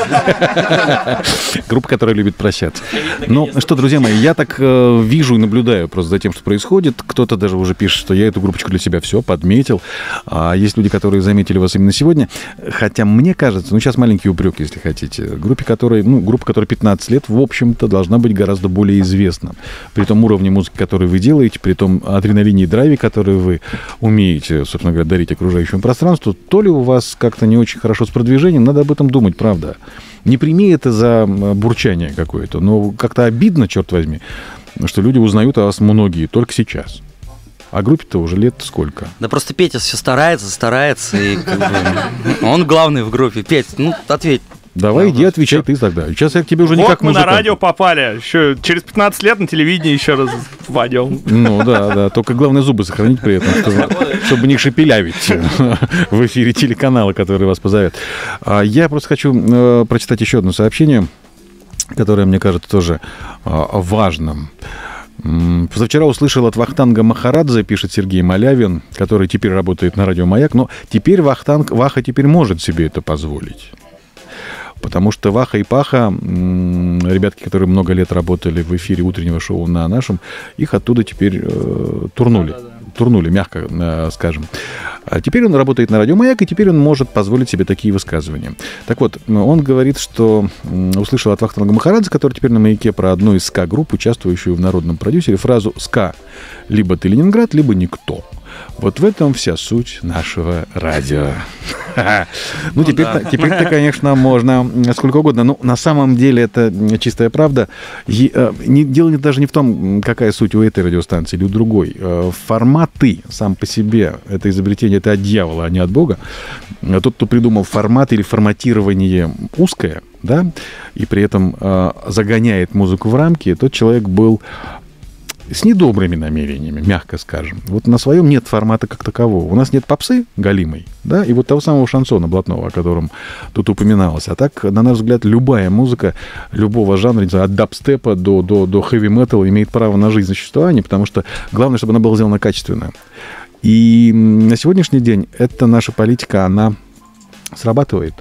Группа, которая любит прощаться. Ну что, друзья мои, я так э, вижу и наблюдаю просто за тем, что происходит. Кто-то даже уже пишет, что я эту группочку для себя все подметил. А есть люди, которые заметили вас именно сегодня. Хотя мне кажется, ну сейчас маленький упрек, если хотите. Группе, которой, ну, группа, которая пятнадцать лет, в общем-то, должна быть гораздо более известна. При том уровне музыки, который вы делаете, при том адреналине и драйве, которые вы умеете, собственно говоря, дарить окружающему пространству, то ли у вас как-то не очень хорошо с продвижением, надо об этом думать, правда. Не прими это за бурчание какое-то, но как-то обидно, черт возьми, что люди узнают о вас многие только сейчас. А группе-то уже лет сколько? Да просто Петя все старается, старается, и как бы, он главный в группе. Петь, ну ответь. Давай, иди, отвечай ты тогда. Сейчас я к тебе уже Вот никак мы музыкант. на радио попали. Еще через пятнадцать лет на телевидении еще раз войдем. Ну да, да. Только главное зубы сохранить при этом, чтобы, чтобы не шепелявить в эфире телеканала, который вас позовет. А я просто хочу э, прочитать еще одно сообщение, которое мне кажется тоже э, важным. М, Позавчера услышал от Вахтанга Махарадзе, пишет Сергей Малявин, который теперь работает на радио «Маяк», но теперь Вахтанг, Ваха теперь может себе это позволить. Потому что Ваха и Паха, ребятки, которые много лет работали в эфире утреннего шоу на нашем, их оттуда теперь э, турнули. Да, да, да. Турнули, мягко э, скажем. А теперь он работает на радио «Маяк», и теперь он может позволить себе такие высказывания. Так вот, он говорит, что услышал от Вахтанга Махарадзе, который теперь на «Маяке», про одну из ска-групп, участвующую в народном продюсере, фразу «ска» — либо ты Ленинград, либо никто. Вот в этом вся суть нашего радио. Ну, теперь-то, теперь-то, конечно, можно сколько угодно. Но на самом деле это чистая правда. Дело даже не в том, какая суть у этой радиостанции или у другой. Форматы сам по себе, это изобретение, это от дьявола, а не от Бога. Тот, кто придумал формат или форматирование узкое, да, и при этом загоняет музыку в рамки, тот человек был с недобрыми намерениями, мягко скажем. Вот на своем нет формата как такового. У нас нет попсы галимой, да, и вот того самого шансона блатного, о котором тут упоминалось. А так, на наш взгляд, любая музыка любого жанра, от дабстепа до, до, до хэви-металла имеет право на жизнь и существование, потому что главное, чтобы она была сделана качественно. И на сегодняшний день эта наша политика, она срабатывает.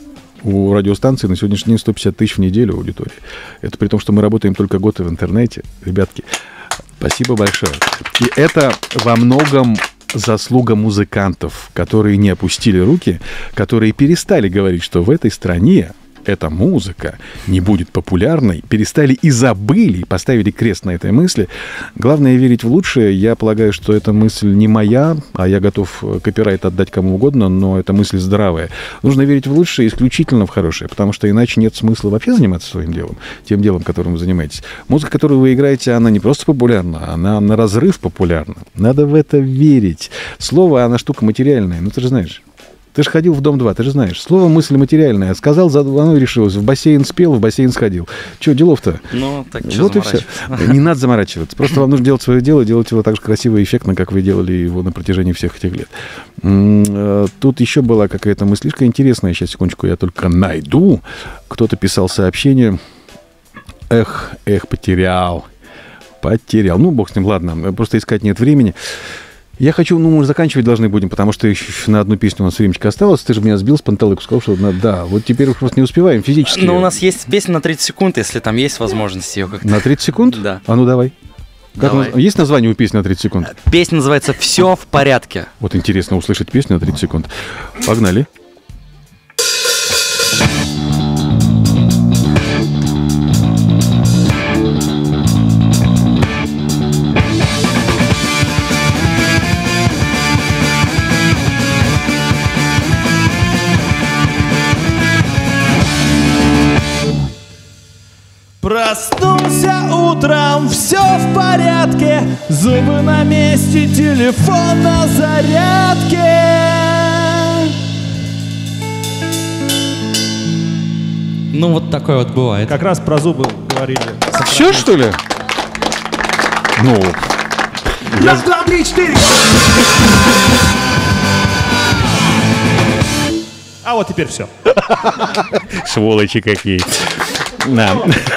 У радиостанции на сегодняшний день сто пятьдесят тысяч в неделю аудитории. Это при том, что мы работаем только год в интернете. Ребятки, спасибо большое. И это во многом заслуга музыкантов, которые не опустили руки, которые перестали говорить, что в этой стране эта музыка не будет популярной, перестали и забыли, и поставили крест на этой мысли. Главное верить в лучшее. Я полагаю, что эта мысль не моя, а я готов копирайт отдать кому угодно, но эта мысль здравая. Нужно верить в лучшее, исключительно в хорошее, потому что иначе нет смысла вообще заниматься своим делом, тем делом, которым вы занимаетесь. Музыка, которую вы играете, она не просто популярна, она на разрыв популярна. Надо в это верить. Слово, она штука материальная, ну ты же знаешь. Ты же ходил в дом два, ты же знаешь. Слово мысль материальная. Сказал, оно и решилось. В бассейн спел, в бассейн сходил. Че, делов-то? Ну, так что вот и все. Не надо заморачиваться. Просто вам нужно делать свое дело, делать его так же красиво и эффектно, как вы делали его на протяжении всех этих лет. Тут еще была какая-то мыслишка интересная. Сейчас, секундочку, я только найду. Кто-то писал сообщение. Эх, эх, потерял. Потерял. Ну, бог с ним, ладно. Просто искать нет времени. Я хочу, ну, мы заканчивать должны будем, потому что еще на одну песню у нас времечко осталось. Ты же меня сбил с панталыку, сказал, что надо, да, вот теперь уж просто не успеваем физически. Ну, у нас есть песня на тридцать секунд, если там есть возможность ее как-то. На тридцать секунд? Да. А ну давай. Как давай. Наз... Есть название у песни на тридцать секунд? Песня называется «Все в порядке». Вот интересно услышать песню на тридцать секунд. Погнали. Проснулся утром, все в порядке, зубы на месте, телефон на зарядке. Ну, вот такое вот бывает. Как раз про зубы говорили. Все, что ли? Ну... Раз, два, три, четыре. А вот теперь все. Сволочи какие. Да.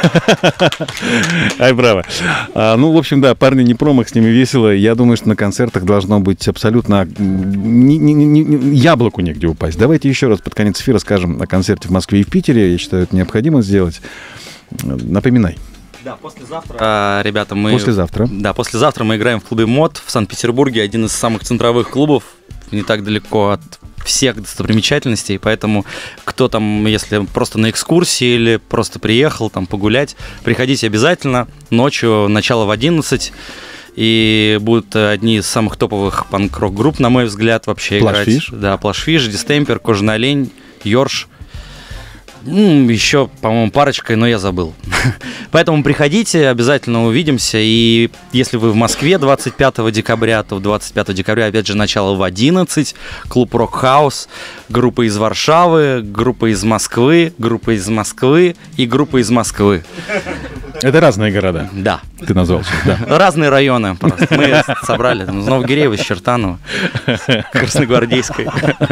Ай, браво. А, ну, в общем, да, парни не промах, с ними весело. Я думаю, что на концертах должно быть абсолютно... Не, не, не, не, яблоку негде упасть. Давайте еще раз под конец эфира скажем о концерте в Москве и в Питере. Я считаю, это необходимо сделать. Напоминай. Да, послезавтра, а, ребята, мы... Послезавтра. Да, послезавтра мы играем в клубе МОД в Санкт-Петербурге, один из самых центровых клубов, не так далеко от всех достопримечательностей, поэтому кто там, если просто на экскурсии или просто приехал там погулять, приходите обязательно, ночью, начало в одиннадцать, и будут одни из самых топовых панк-рок групп, на мой взгляд, вообще играть. Плашфиш? Да, Плашфиш, Дистемпер, Кожаный олень, Йорш. Ну, еще, по-моему, парочкой, но я забыл. Поэтому приходите, обязательно увидимся. И если вы в Москве двадцать пятого декабря, то в двадцать пятого декабря, опять же, начало в одиннадцать. Клуб Рок-хаус, группа из Варшавы, группа из Москвы, группа из Москвы и группа из Москвы. Это разные города. Да. Ты назвал сейчас, да. Разные районы просто. Мы собрали из Новогиреева, из Чертанова, Красногвардейской.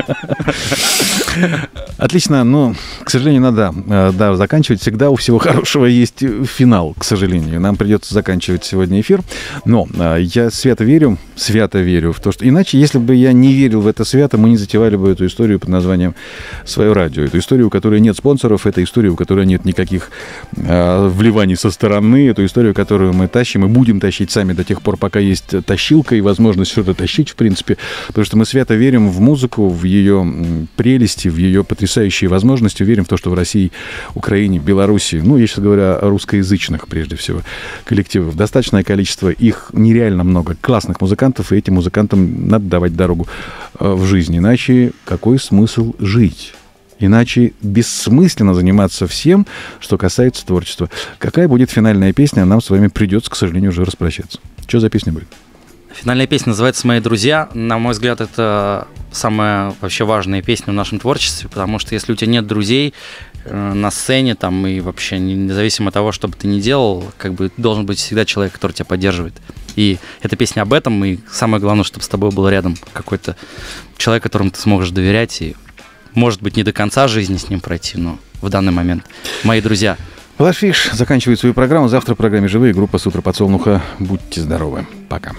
Отлично, но, к сожалению, надо да, заканчивать. Всегда у всего хорошего есть финал, к сожалению. Нам придется заканчивать сегодня эфир. Но я свято верю, свято верю в то, что... Иначе, если бы я не верил в это свято, мы не затевали бы эту историю под названием «Свое радио». Эту историю, у которой нет спонсоров, это история, у которой нет никаких э, вливаний со стороны, эту историю, которую мы тащим и будем тащить сами до тех пор, пока есть тащилка и возможность что-то тащить, в принципе. Потому что мы свято верим в музыку, в ее прелести, в ее потрясающие возможности. Верим в то, что в России, Украине, Беларуси, ну, я сейчас говорю о русскоязычных, прежде всего, коллективов, достаточное количество, их нереально много, классных музыкантов, и этим музыкантам надо давать дорогу в жизни. Иначе какой смысл жить? Иначе бессмысленно заниматься всем, что касается творчества. Какая будет финальная песня, нам с вами придется, к сожалению, уже распрощаться. Что за песня будет? Финальная песня называется «Мои друзья». На мой взгляд, это самая вообще важная песня в нашем творчестве, потому что если у тебя нет друзей э, на сцене, там, и вообще независимо от того, что бы ты ни делал, как бы должен быть всегда человек, который тебя поддерживает. И эта песня об этом, и самое главное, чтобы с тобой был рядом какой-то человек, которому ты сможешь доверять, и, может быть, не до конца жизни с ним пройти, но в данный момент. Мои друзья. Плашфиш заканчивает свою программу. Завтра в программе «Живые» группа «С утра подсолнуха». Будьте здоровы. Пока.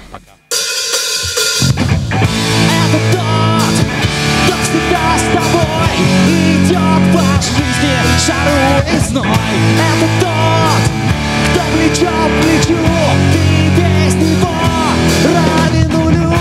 Это тот, кто всегда с тобой идет по жизни, жару и зной. Это тот, кто плечо к плечу, ты без него равен нулю.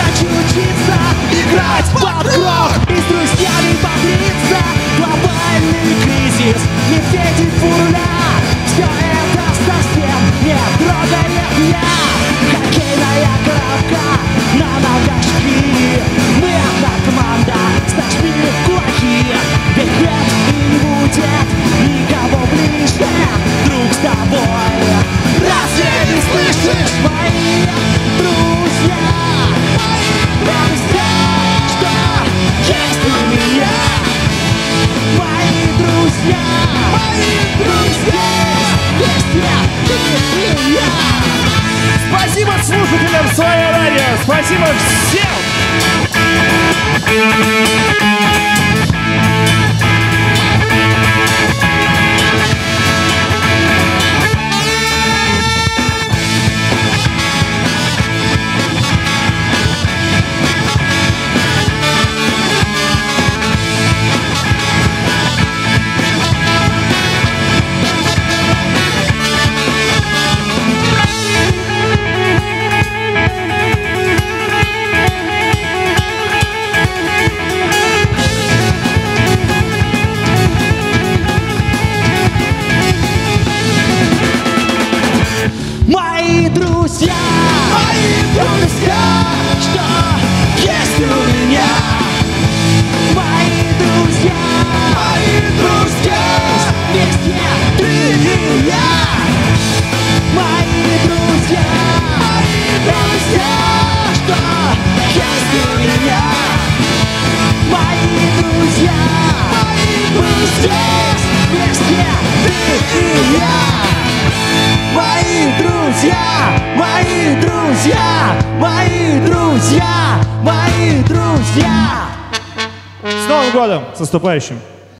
хочу учиться играть под крок и с друзьями побриться. Глобальный кризис, медведи фурля, все это совсем не трогает меня. Хоккейная коробка на ногах шки. Мы одна команда, стащили в кулаки. Ведь нет и не будет никого ближе, друг с тобой. Разве не слышишь, мои друзья? Это все, что есть у меня. Мои друзья, мои друзья, вместе ты и я. Спасибо слушателям Свое Радио. Спасибо всем. Мои друзья, мои друзья, что есть у меня. Мои друзья, мои друзья, вместе ты и я. Мои друзья, мои друзья, что есть у меня. Мои друзья, мы здесь, вместе ты и я. Мои друзья, мои друзья, мои друзья, мои друзья. С Новым годом! С наступающим!